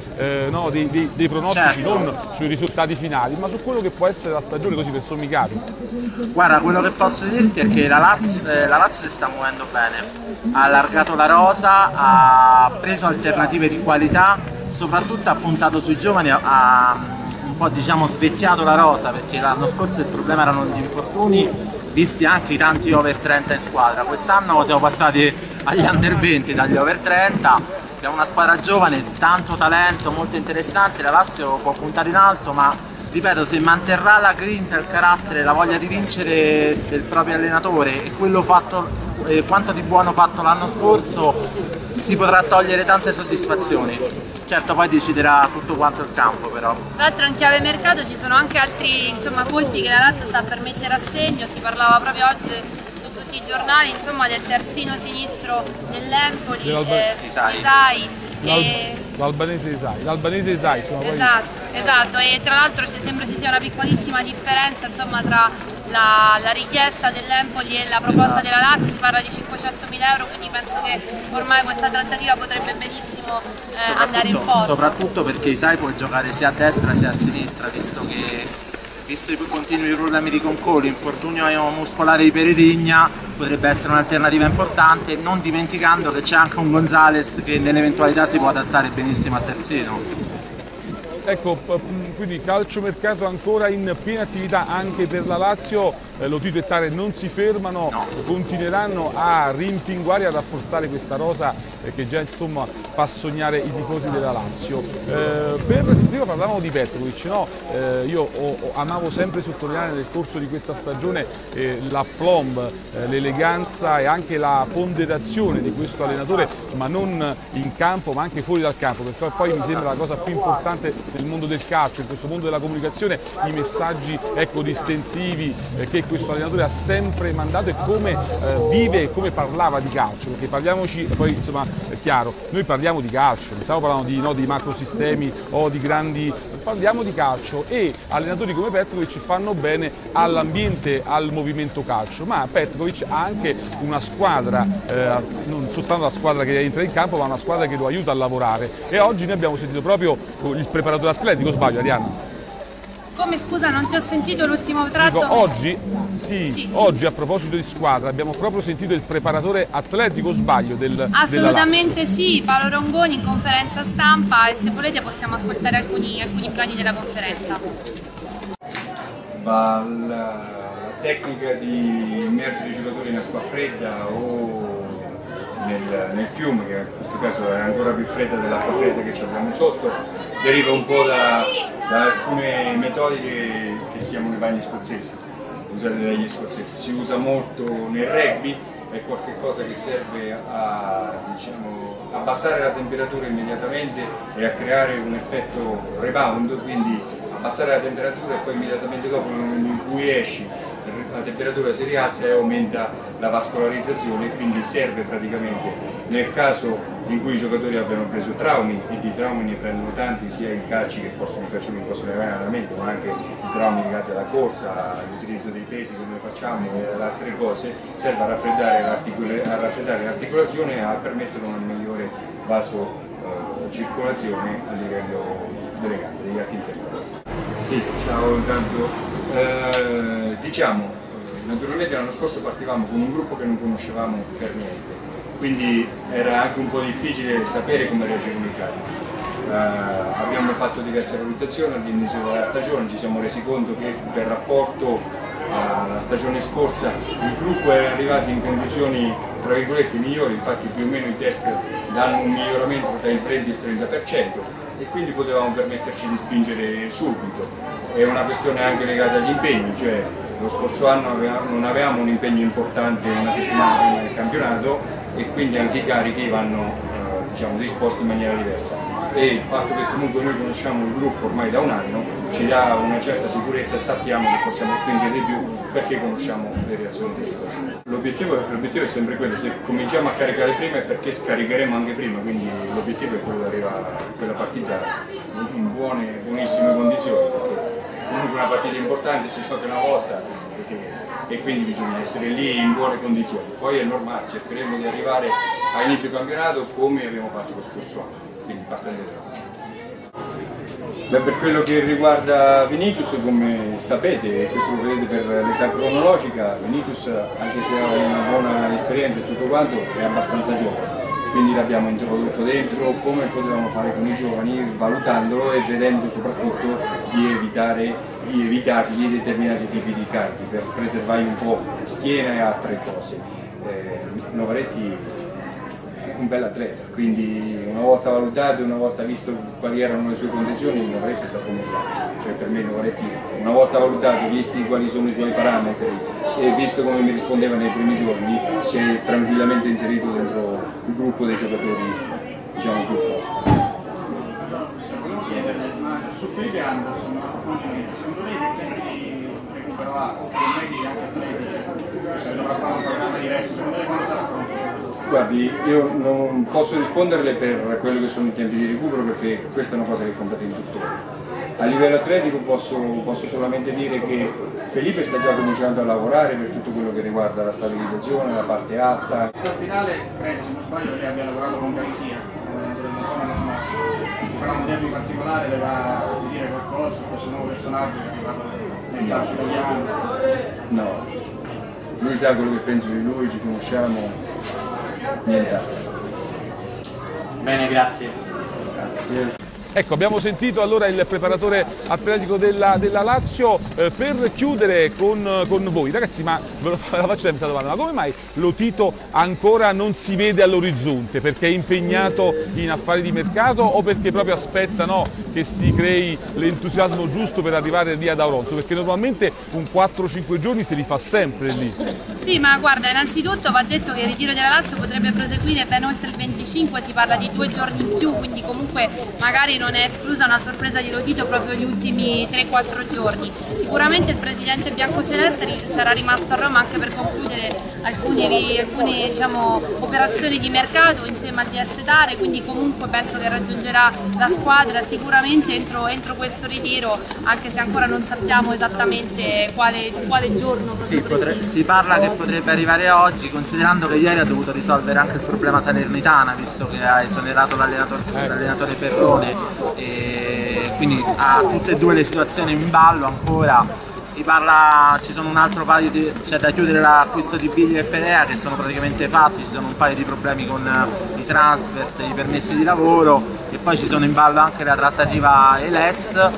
dei pronostici, certo, non sui risultati finali, ma su quello che può essere la stagione, così per sommi capi. Guarda, quello che posso dirti è che la Lazio si sta muovendo bene, ha allargato la rosa, ha preso alternative di qualità, soprattutto ha puntato sui giovani, ha un po' diciamo svecchiato la rosa, perché l'anno scorso il problema erano gli infortuni, visti anche i tanti over 30 in squadra. Quest'anno siamo passati agli under 20 dagli over 30, abbiamo una squadra giovane, tanto talento, molto interessante, la Lazio può puntare in alto, ma ripeto, se manterrà la grinta, il carattere, la voglia di vincere del proprio allenatore e quello fatto, quanto di buono fatto l'anno scorso, si potrà togliere tante soddisfazioni. Certo, poi deciderà tutto quanto il campo, però. Tra l'altro in chiave mercato ci sono anche altri colpi che la Lazio sta per mettere a segno. Si parlava proprio oggi su tutti i giornali, insomma, del terzino sinistro dell'Empoli, Isai. L'albanese Isai. Esatto, e tra l'altro sembra ci sia una piccolissima differenza, insomma, tra la richiesta dell'Empoli e la proposta della Lazio. Si parla di 500.000 euro, quindi penso che ormai questa trattativa potrebbe benissimo andare in porto. Soprattutto perché Isai può giocare sia a destra sia a sinistra, visto i continui problemi di Concoli, infortunio muscolare di Peredigna, potrebbe essere un'alternativa importante, non dimenticando che c'è anche un Gonzalez che nell'eventualità si può adattare benissimo a terzino. Ecco, quindi calciomercato ancora in piena attività anche per la Lazio. Lotito e Tare non si fermano, continueranno a rimpinguare e a rafforzare questa rosa che già insomma fa sognare i tifosi della Lazio. Prima parlavamo di Petkovic, no? Io amavo sempre sottolineare nel corso di questa stagione l'aplomb, l'eleganza e anche la ponderazione di questo allenatore, ma non in campo ma anche fuori dal campo, perché poi mi sembra la cosa più importante nel mondo del calcio, in questo mondo della comunicazione, i messaggi distensivi che questo allenatore ha sempre mandato e come vive e come parlava di calcio, perché parliamoci, poi insomma è chiaro, noi parliamo di calcio, non stiamo parlando di macrosistemi o di grandi, parliamo di calcio e allenatori come Petkovic fanno bene all'ambiente, al movimento calcio, ma Petkovic ha anche una squadra, non soltanto la squadra che entra in campo, ma una squadra che lo aiuta a lavorare e oggi noi abbiamo sentito proprio il preparatore atletico, sbaglio Arianna? Come, scusa, non ti ho sentito l'ultimo tratto? Dico, oggi a proposito di squadra abbiamo proprio sentito il preparatore atletico, sbaglio, Assolutamente sì, Paolo Rongoni in conferenza stampa, e se volete possiamo ascoltare alcuni brani della conferenza. Ma la tecnica di immergere i giocatori in acqua fredda o nel fiume, che in questo caso è ancora più fredda dell'acqua fredda che abbiamo sotto, deriva un po' da alcune metodiche che si chiamano i bagni scozzesi, usate dagli scozzesi. Si usa molto nel rugby, è qualcosa che serve a, diciamo, abbassare la temperatura immediatamente e a creare un effetto rebound, quindi abbassare la temperatura e poi immediatamente dopo, nel momento in cui esci, la temperatura si rialza e aumenta la vascolarizzazione, quindi serve praticamente nel caso in cui i giocatori abbiano preso traumi, e di traumi ne prendono tanti sia in calci che possono arrivare alla mente, ma anche i traumi legati alla corsa, all'utilizzo dei pesi che noi facciamo e ad altre cose, serve a raffreddare l'articolazione e a permettere una migliore vasocircolazione a livello delle gambe, degli arti inferiori. Sì, ciao intanto. Diciamo, naturalmente l'anno scorso partivamo con un gruppo che non conoscevamo per niente, quindi era anche un po' difficile sapere come reagivano i cari. Abbiamo fatto diverse valutazioni all'inizio della stagione, ci siamo resi conto che per rapporto alla stagione scorsa il gruppo è arrivato in condizioni tra virgolette migliori, infatti più o meno i test danno un miglioramento tra il 20 e il 30%. E quindi potevamo permetterci di spingere subito. È una questione anche legata agli impegni, cioè lo scorso anno non avevamo un impegno importante una settimana prima del campionato e quindi anche i carichi vanno diciamo, disposti in maniera diversa. E il fatto che comunque noi conosciamo il gruppo ormai da un anno ci dà una certa sicurezza e sappiamo che possiamo spingere di più perché conosciamo le reazioni dei giocatori. L'obiettivo è sempre quello, se cominciamo a caricare prima è perché scaricheremo anche prima, quindi l'obiettivo è quello di arrivare a quella partita in buonissime condizioni, perché comunque una partita importante si gioca una volta e quindi bisogna essere lì in buone condizioni. Poi è normale, cercheremo di arrivare a inizio campionato come abbiamo fatto lo scorso anno, quindi partendo da oggi. Beh, per quello che riguarda Vinicius, come sapete, questo lo vedete per l'età cronologica, Vinicius anche se ha una buona esperienza e tutto quanto è abbastanza giovane, quindi l'abbiamo introdotto dentro come potevamo fare con i giovani, valutandolo e vedendo soprattutto di evitargli determinati tipi di carichi per preservargli un po' schiena e altre cose. Novaretti un bel atleta, quindi una volta valutato e una volta visto quali erano le sue condizioni, Novaretti sta come gli, cioè per me Novaretti una volta valutato, visti quali sono i suoi parametri e visto come mi rispondeva nei primi giorni, si è tranquillamente inserito dentro il gruppo dei giocatori diciamo più forti. Volevo chiederle, ma su Felipe Anderson, secondo lei che tempi recupererà medici anche atletici, se dovrà fare un programma diverso, secondo lei quando sarà pronto? Guardi, io non posso risponderle per quello che sono i tempi di recupero perché questa è una cosa che compete in tutto. A livello atletico posso solamente dire che Felipe sta già cominciando a lavorare per tutto quello che riguarda la stabilizzazione, la parte alta. Al finale, credo, se non sbaglio, lei abbia lavorato con Garcia, però un tempo in particolare deve dire qualcosa su questo nuovo personaggio che è arrivato nel calcio italiano. No, lui sa quello che penso di lui, ci conosciamo. Niente. Bene, grazie. Grazie. Ecco, abbiamo sentito allora il preparatore atletico della Lazio. Per chiudere con voi, ragazzi, ma ve la faccio sempre questa domanda, ma come mai Lotito ancora non si vede all'orizzonte? Perché è impegnato in affari di mercato o perché proprio aspetta che si crei l'entusiasmo giusto per arrivare lì ad Auronzo? Perché normalmente un 4-5 giorni se li fa sempre lì. Sì, ma guarda, innanzitutto va detto che il ritiro della Lazio potrebbe proseguire ben oltre il 25, si parla di 2 giorni in più, quindi comunque magari non è esclusa una sorpresa di Lotito proprio gli ultimi 3-4 giorni. Sicuramente il presidente biancoceleste sarà rimasto a Roma anche per concludere alcune diciamo, operazioni di mercato insieme al DS Tare, quindi comunque penso che raggiungerà la squadra sicuramente entro questo ritiro, anche se ancora non sappiamo esattamente quale giorno. Sì, si parla che potrebbe arrivare oggi, considerando che ieri ha dovuto risolvere anche il problema Salernitana, visto che ha esonerato l'allenatore Perrone, e quindi ha tutte e due le situazioni in ballo ancora. Si parla, ci sono un altro paio c'è da chiudere l'acquisto di Biglia e Perea che sono praticamente fatti, ci sono un paio di problemi con i transfer, i permessi di lavoro e poi ci sono in ballo anche la trattativa Elez, che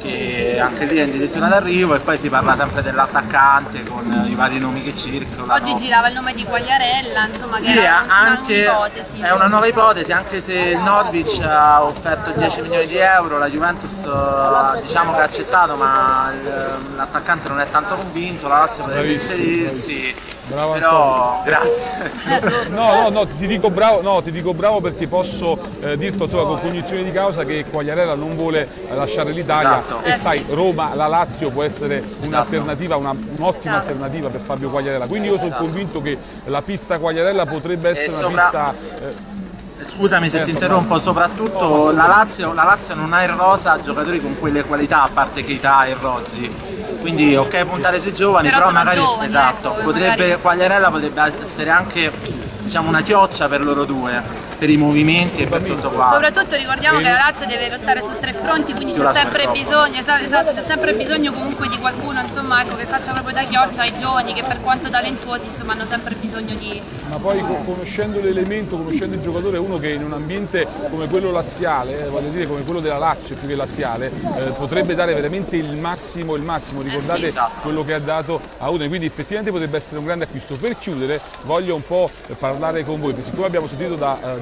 che anche lì è addirittura d'arrivo, e poi si parla sempre dell'attaccante con i vari nomi che circolano. Oggi girava il nome di Quagliarella, insomma, Sì, che era anche, un'ipotesi. è una nuova ipotesi, anche se il Norwich ha offerto 10 milioni di euro, la Juventus diciamo che ha accettato, ma l'attaccante non è tanto convinto, la Lazio potrebbe inserirsi. Bravo, però grazie. No, ti dico bravo perché posso dirti, insomma, con cognizione di causa, che Quagliarella non vuole lasciare l'Italia, Esatto. e sai, Roma, la Lazio può essere un'alternativa, un'ottima Esatto. alternativa per Fabio Quagliarella, quindi io sono convinto che la pista Quagliarella potrebbe essere una pista... Scusami se ti interrompo, soprattutto la Lazio non ha in rosa giocatori con quelle qualità, a parte Keita e Rozzi. Quindi ok puntare sui giovani, però magari giovani, esatto, ecco, magari... Quagliarella potrebbe essere anche, diciamo, una chioccia per loro due, per i movimenti e per tutto qua. Soprattutto ricordiamo che la Lazio deve lottare su 3 fronti, quindi c'è sempre bisogno, esatto, c'è sempre bisogno comunque di qualcuno, insomma, ecco, che faccia proprio da chioccia ai giovani, che per quanto talentuosi, insomma, hanno sempre bisogno di... Ma poi conoscendo l'elemento, conoscendo il giocatore, uno che in un ambiente come quello laziale, voglio dire come quello della Lazio più che laziale, potrebbe dare veramente il massimo, ricordate sì, esatto. quello che ha dato a Udine, quindi effettivamente potrebbe essere un grande acquisto. Per chiudere voglio un po' parlare con voi, perché siccome abbiamo sentito da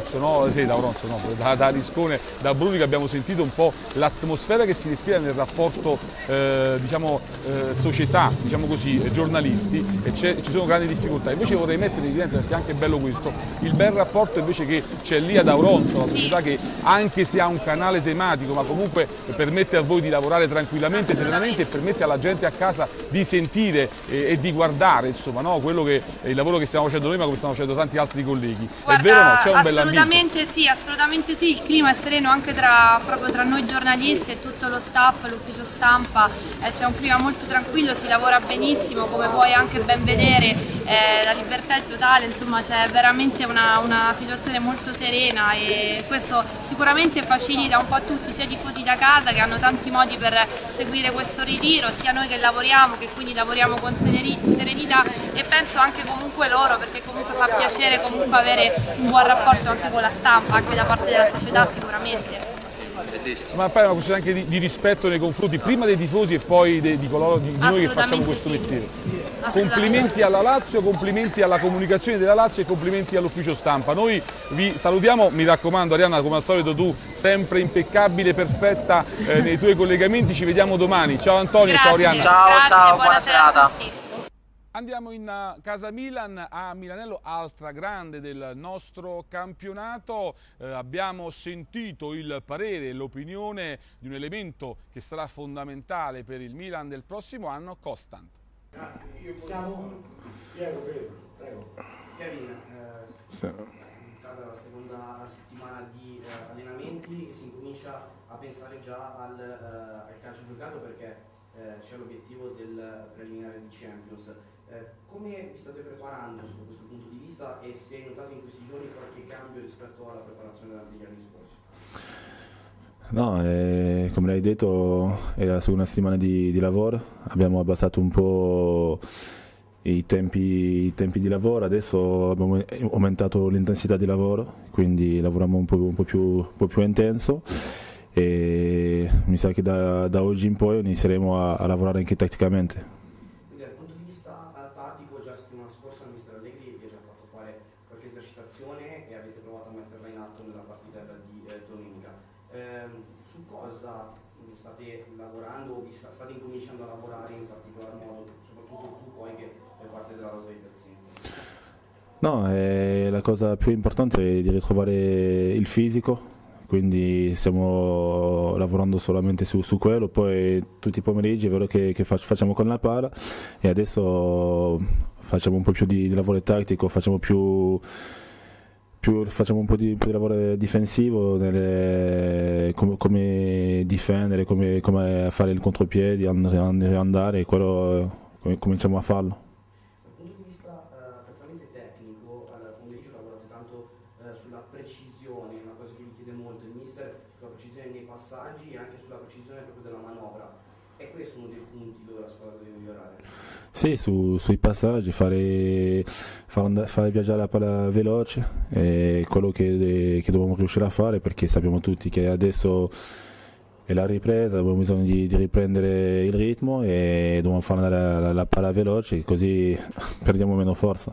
Riscone, da Bruni, che abbiamo sentito un po' l'atmosfera che si respira nel rapporto società, diciamo così, giornalisti, e ci sono grandi difficoltà. Invece vorrei mettere in evidenza, perché è anche bello questo, il bel rapporto invece che c'è lì ad Auronzo, la società che anche se ha un canale tematico, ma comunque permette a voi di lavorare tranquillamente, serenamente, e permette alla gente a casa di sentire e di guardare, insomma, no? Quello che è il lavoro che stiamo facendo noi, ma come stanno facendo tanti altri colleghi. Guarda, è vero o no? C'è un bell'ambiente? Assolutamente sì, il clima è sereno anche proprio tra noi giornalisti e tutto lo staff, l'ufficio stampa, c'è un clima molto tranquillo, si lavora benissimo, come puoi anche ben vedere, la libertà è totale, insomma c'è veramente una situazione molto serena, e questo sicuramente facilita un po' a tutti, sia i tifosi da casa, che hanno tanti modi per seguire questo ritiro, sia noi che lavoriamo, che quindi lavoriamo con serenità, e penso anche comunque loro, perché comunque fa piacere comunque avere un buon rapporto anche con la stampa, anche da parte della società sicuramente. Ma poi è una questione anche di rispetto nei confronti prima dei tifosi e poi di noi che facciamo questo mestiere. Complimenti alla Lazio, complimenti alla comunicazione della Lazio e complimenti all'ufficio stampa. Noi vi salutiamo, mi raccomando Arianna, come al solito tu sempre impeccabile, perfetta nei tuoi collegamenti, ci vediamo domani. Ciao Antonio, Grazie. ciao Arianna. Ciao, buona serata a tutti. Andiamo in casa Milan, a Milanello, altra grande del nostro campionato. Abbiamo sentito il parere e l'opinione di un elemento che sarà fondamentale per il Milan del prossimo anno, Constant. Prego. Kevin, è iniziata la seconda settimana di allenamenti e si incomincia a pensare già al calcio giocato, perché c'è l'obiettivo del preliminare di Champions. Come vi state preparando da questo punto di vista, e se hai notato in questi giorni qualche cambio rispetto alla preparazione degli anni scorsi? No, come l'hai detto, è la seconda settimana di lavoro, abbiamo abbassato un po' i tempi di lavoro, adesso abbiamo aumentato l'intensità di lavoro, quindi lavoriamo un po' più intenso, e mi sa che da oggi in poi inizieremo a lavorare anche tatticamente. Quindi dal punto di vista tattico, già settimana scorsa il mister Allegri vi ha già fatto fare qualche esercitazione e avete provato a metterla in atto nella partita di domenica. Su cosa state lavorando, o state incominciando a lavorare in particolar modo, soprattutto tu poi che fai parte della rosa di terzino? No, la cosa più importante è di ritrovare il fisico, quindi stiamo lavorando solamente su quello, poi tutti i pomeriggi è vero che facciamo con la palla, e adesso facciamo un po' più di lavoro tattico, facciamo un po' di lavoro difensivo, come difendere, come fare il contropiedi, andare, quello cominciamo a farlo. Dal punto di vista prettamente tecnico, al pomeriggio lavorate tanto sulla precisione, una cosa che vi chiede molto il mister, sulla precisione nei passaggi e anche sulla precisione proprio della manovra. È questo uno dei punti dove la squadra deve migliorare? Sì, sui passaggi, fare viaggiare la palla veloce, è quello che dobbiamo riuscire a fare, perché sappiamo tutti che adesso la ripresa, abbiamo bisogno di riprendere il ritmo e dobbiamo fare andare la palla veloce, così perdiamo meno forza.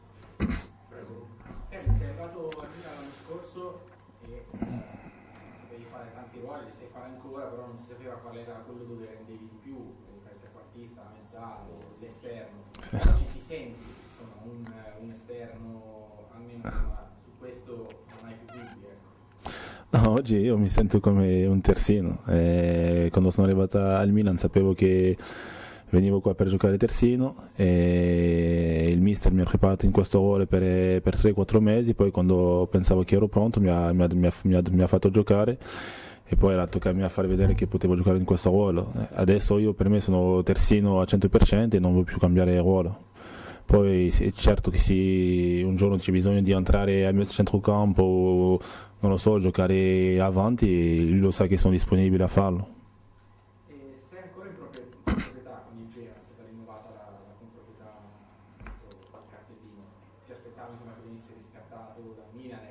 Sei arrivato a Milan l'anno scorso e sapevi fare tanti ruoli, li sai fare ancora, però non si sapeva qual era quello dove rendevi di più, il trequartista, mezzalo, l'esterno. Sì. Oggi ti senti insomma, un esterno, almeno su questo non hai più dubbi, ecco. No, oggi io mi sento come un terzino. Quando sono arrivata al Milan sapevo che venivo qua per giocare terzino e il mister mi ha preparato in questo ruolo per 3-4 mesi, poi quando pensavo che ero pronto mi ha fatto giocare e poi era toccato a me a far vedere che potevo giocare in questo ruolo. Adesso io per me sono terzino a 100% e non voglio più cambiare ruolo. Poi certo che un giorno c'è bisogno di entrare al centrocampo o non lo so, giocare avanti, lui lo sa che sono disponibile a farlo. E sei ancora in proprietà con il Genoa, è stata rinnovata la comproprietà al cartellino. Ti aspettavi insomma, che venisse riscattato da Milan?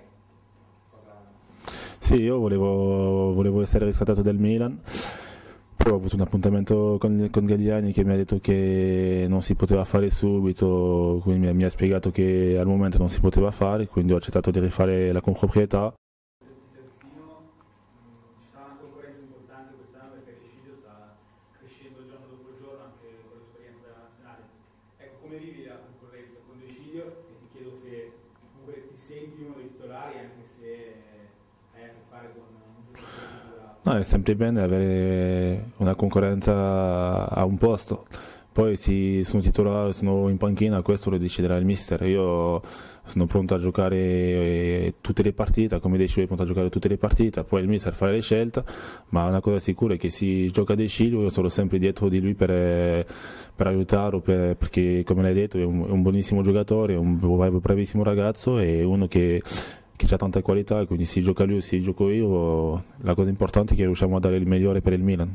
Sì, io volevo essere riscattato dal Milan. Poi ho avuto un appuntamento con Galliani che mi ha detto che non si poteva fare subito, quindi mi ha spiegato che al momento non si poteva fare, quindi ho accettato di rifare la comproprietà. Ci sarà una concorrenza importante quest'anno perché Resciglio sta crescendo giorno dopo giorno anche con l'esperienza nazionale. Ecco, come vivi la concorrenza con Resciglio e ti chiedo se comunque ti senti uno dei titolari anche se hai a che fare con un giocatore titolare. No, è sempre bene avere una concorrenza a un posto. Poi se sono titolare, sono in panchina, questo lo deciderà il mister. Io sono pronto a giocare tutte le partite, come dicevo, pronto a giocare tutte le partite, poi il mister farà le scelte, ma una cosa sicura è che se gioca De Sciglio io sono sempre dietro di lui per aiutarlo, perché come l'hai detto è un buonissimo giocatore, è un bravissimo ragazzo e uno che ha tanta qualità, quindi se gioca lui o se gioco io, la cosa importante è che riusciamo a dare il migliore per il Milan.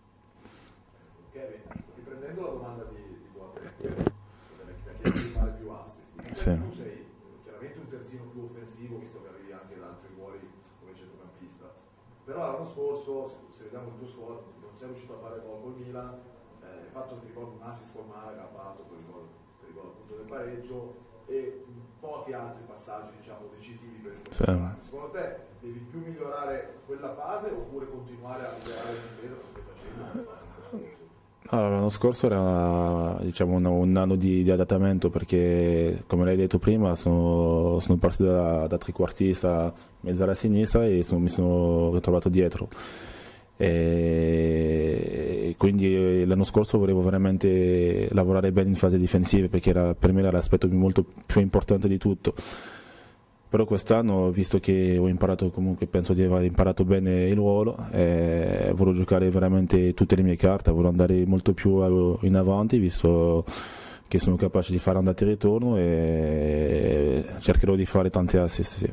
Riprendendo la domanda di Boateng, perché devi fare più assist, Sì. tu sei chiaramente un terzino più offensivo, visto che arrivi anche da altri ruoli come centrocampista, però l'anno scorso, se vediamo il tuo score, non sei riuscito a fare gol col Milan, hai fatto, ti ricordo, un assist con Malaga, ha fatto per il gol appunto del pareggio e pochi altri passaggi diciamo decisivi per il Sì. Secondo te devi più migliorare quella fase oppure continuare a migliorare la difesa come stai facendo? Allora, l'anno scorso era diciamo, un anno di adattamento perché, come l'hai detto prima, sono partito da trequartista, mezzala a sinistra e mi sono ritrovato dietro. E quindi l'anno scorso volevo veramente lavorare bene in fase difensiva perché per me era l'aspetto molto più importante di tutto. Però quest'anno, visto che ho imparato, comunque penso di aver imparato bene il ruolo, volevo giocare veramente tutte le mie carte, volevo andare molto più in avanti, visto che sono capace di fare andata e ritorno e cercherò di fare tanti assist. Sì.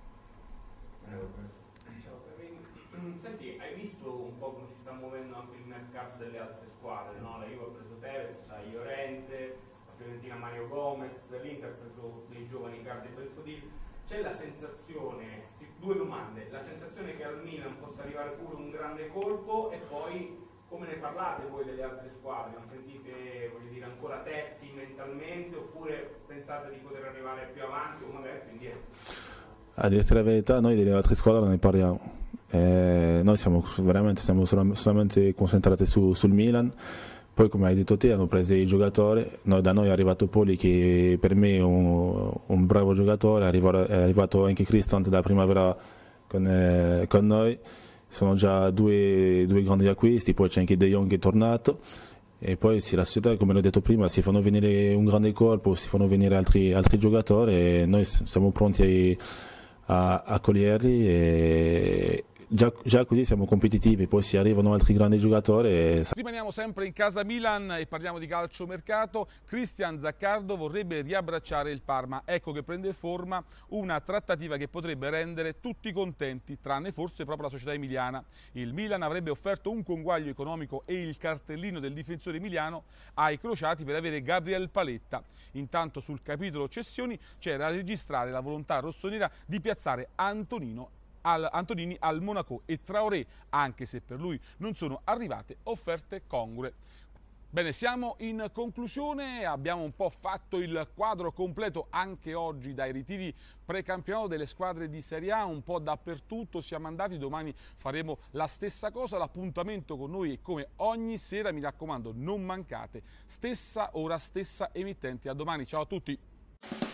Senti, hai visto un po' come si sta muovendo anche il mercato delle altre squadre, no? La Juve ha preso Tevez, c'ha Llorente, la Fiorentina Mario Gomez, l'Inter ha preso dei giovani Icardi e Belfodil. C'è la sensazione, due domande, la sensazione che al Milan possa arrivare pure un grande colpo e poi come ne parlate voi delle altre squadre? Vi sentite, voglio dire, ancora terzi mentalmente oppure pensate di poter arrivare più avanti o magari più indietro? A dirti la verità, noi delle altre squadre non ne parliamo. Noi siamo solamente concentrati sul Milan. Poi, come hai detto te, hanno preso i giocatori. Da noi è arrivato Poli, che per me è un bravo giocatore. È arrivato anche Cristante da primavera con noi. Sono già due grandi acquisti. Poi c'è anche De Jong che è tornato. E poi la società, come l'ho detto prima, si fanno venire un grande corpo, si fanno venire altri giocatori e noi siamo pronti a accoglierli e già così siamo competitivi. Poi se arrivano altri grandi giocatori. Rimaniamo sempre in casa Milan e parliamo di calciomercato. Cristian Zaccardo vorrebbe riabbracciare il Parma. Ecco che prende forma una trattativa che potrebbe rendere tutti contenti, tranne forse proprio la società emiliana. Il Milan avrebbe offerto un conguaglio economico e il cartellino del difensore emiliano ai crociati per avere Gabriel Paletta. Intanto sul capitolo cessioni c'era da registrare la volontà rossonera di piazzare Antonino Antonini al Monaco e Traoré, anche se per lui non sono arrivate offerte congrue. Bene, siamo in conclusione, abbiamo un po' fatto il quadro completo anche oggi dai ritiri precampionato delle squadre di Serie A, un po' dappertutto siamo andati, domani faremo la stessa cosa, l'appuntamento con noi è come ogni sera, mi raccomando non mancate, stessa ora, stessa emittente, a domani, ciao a tutti!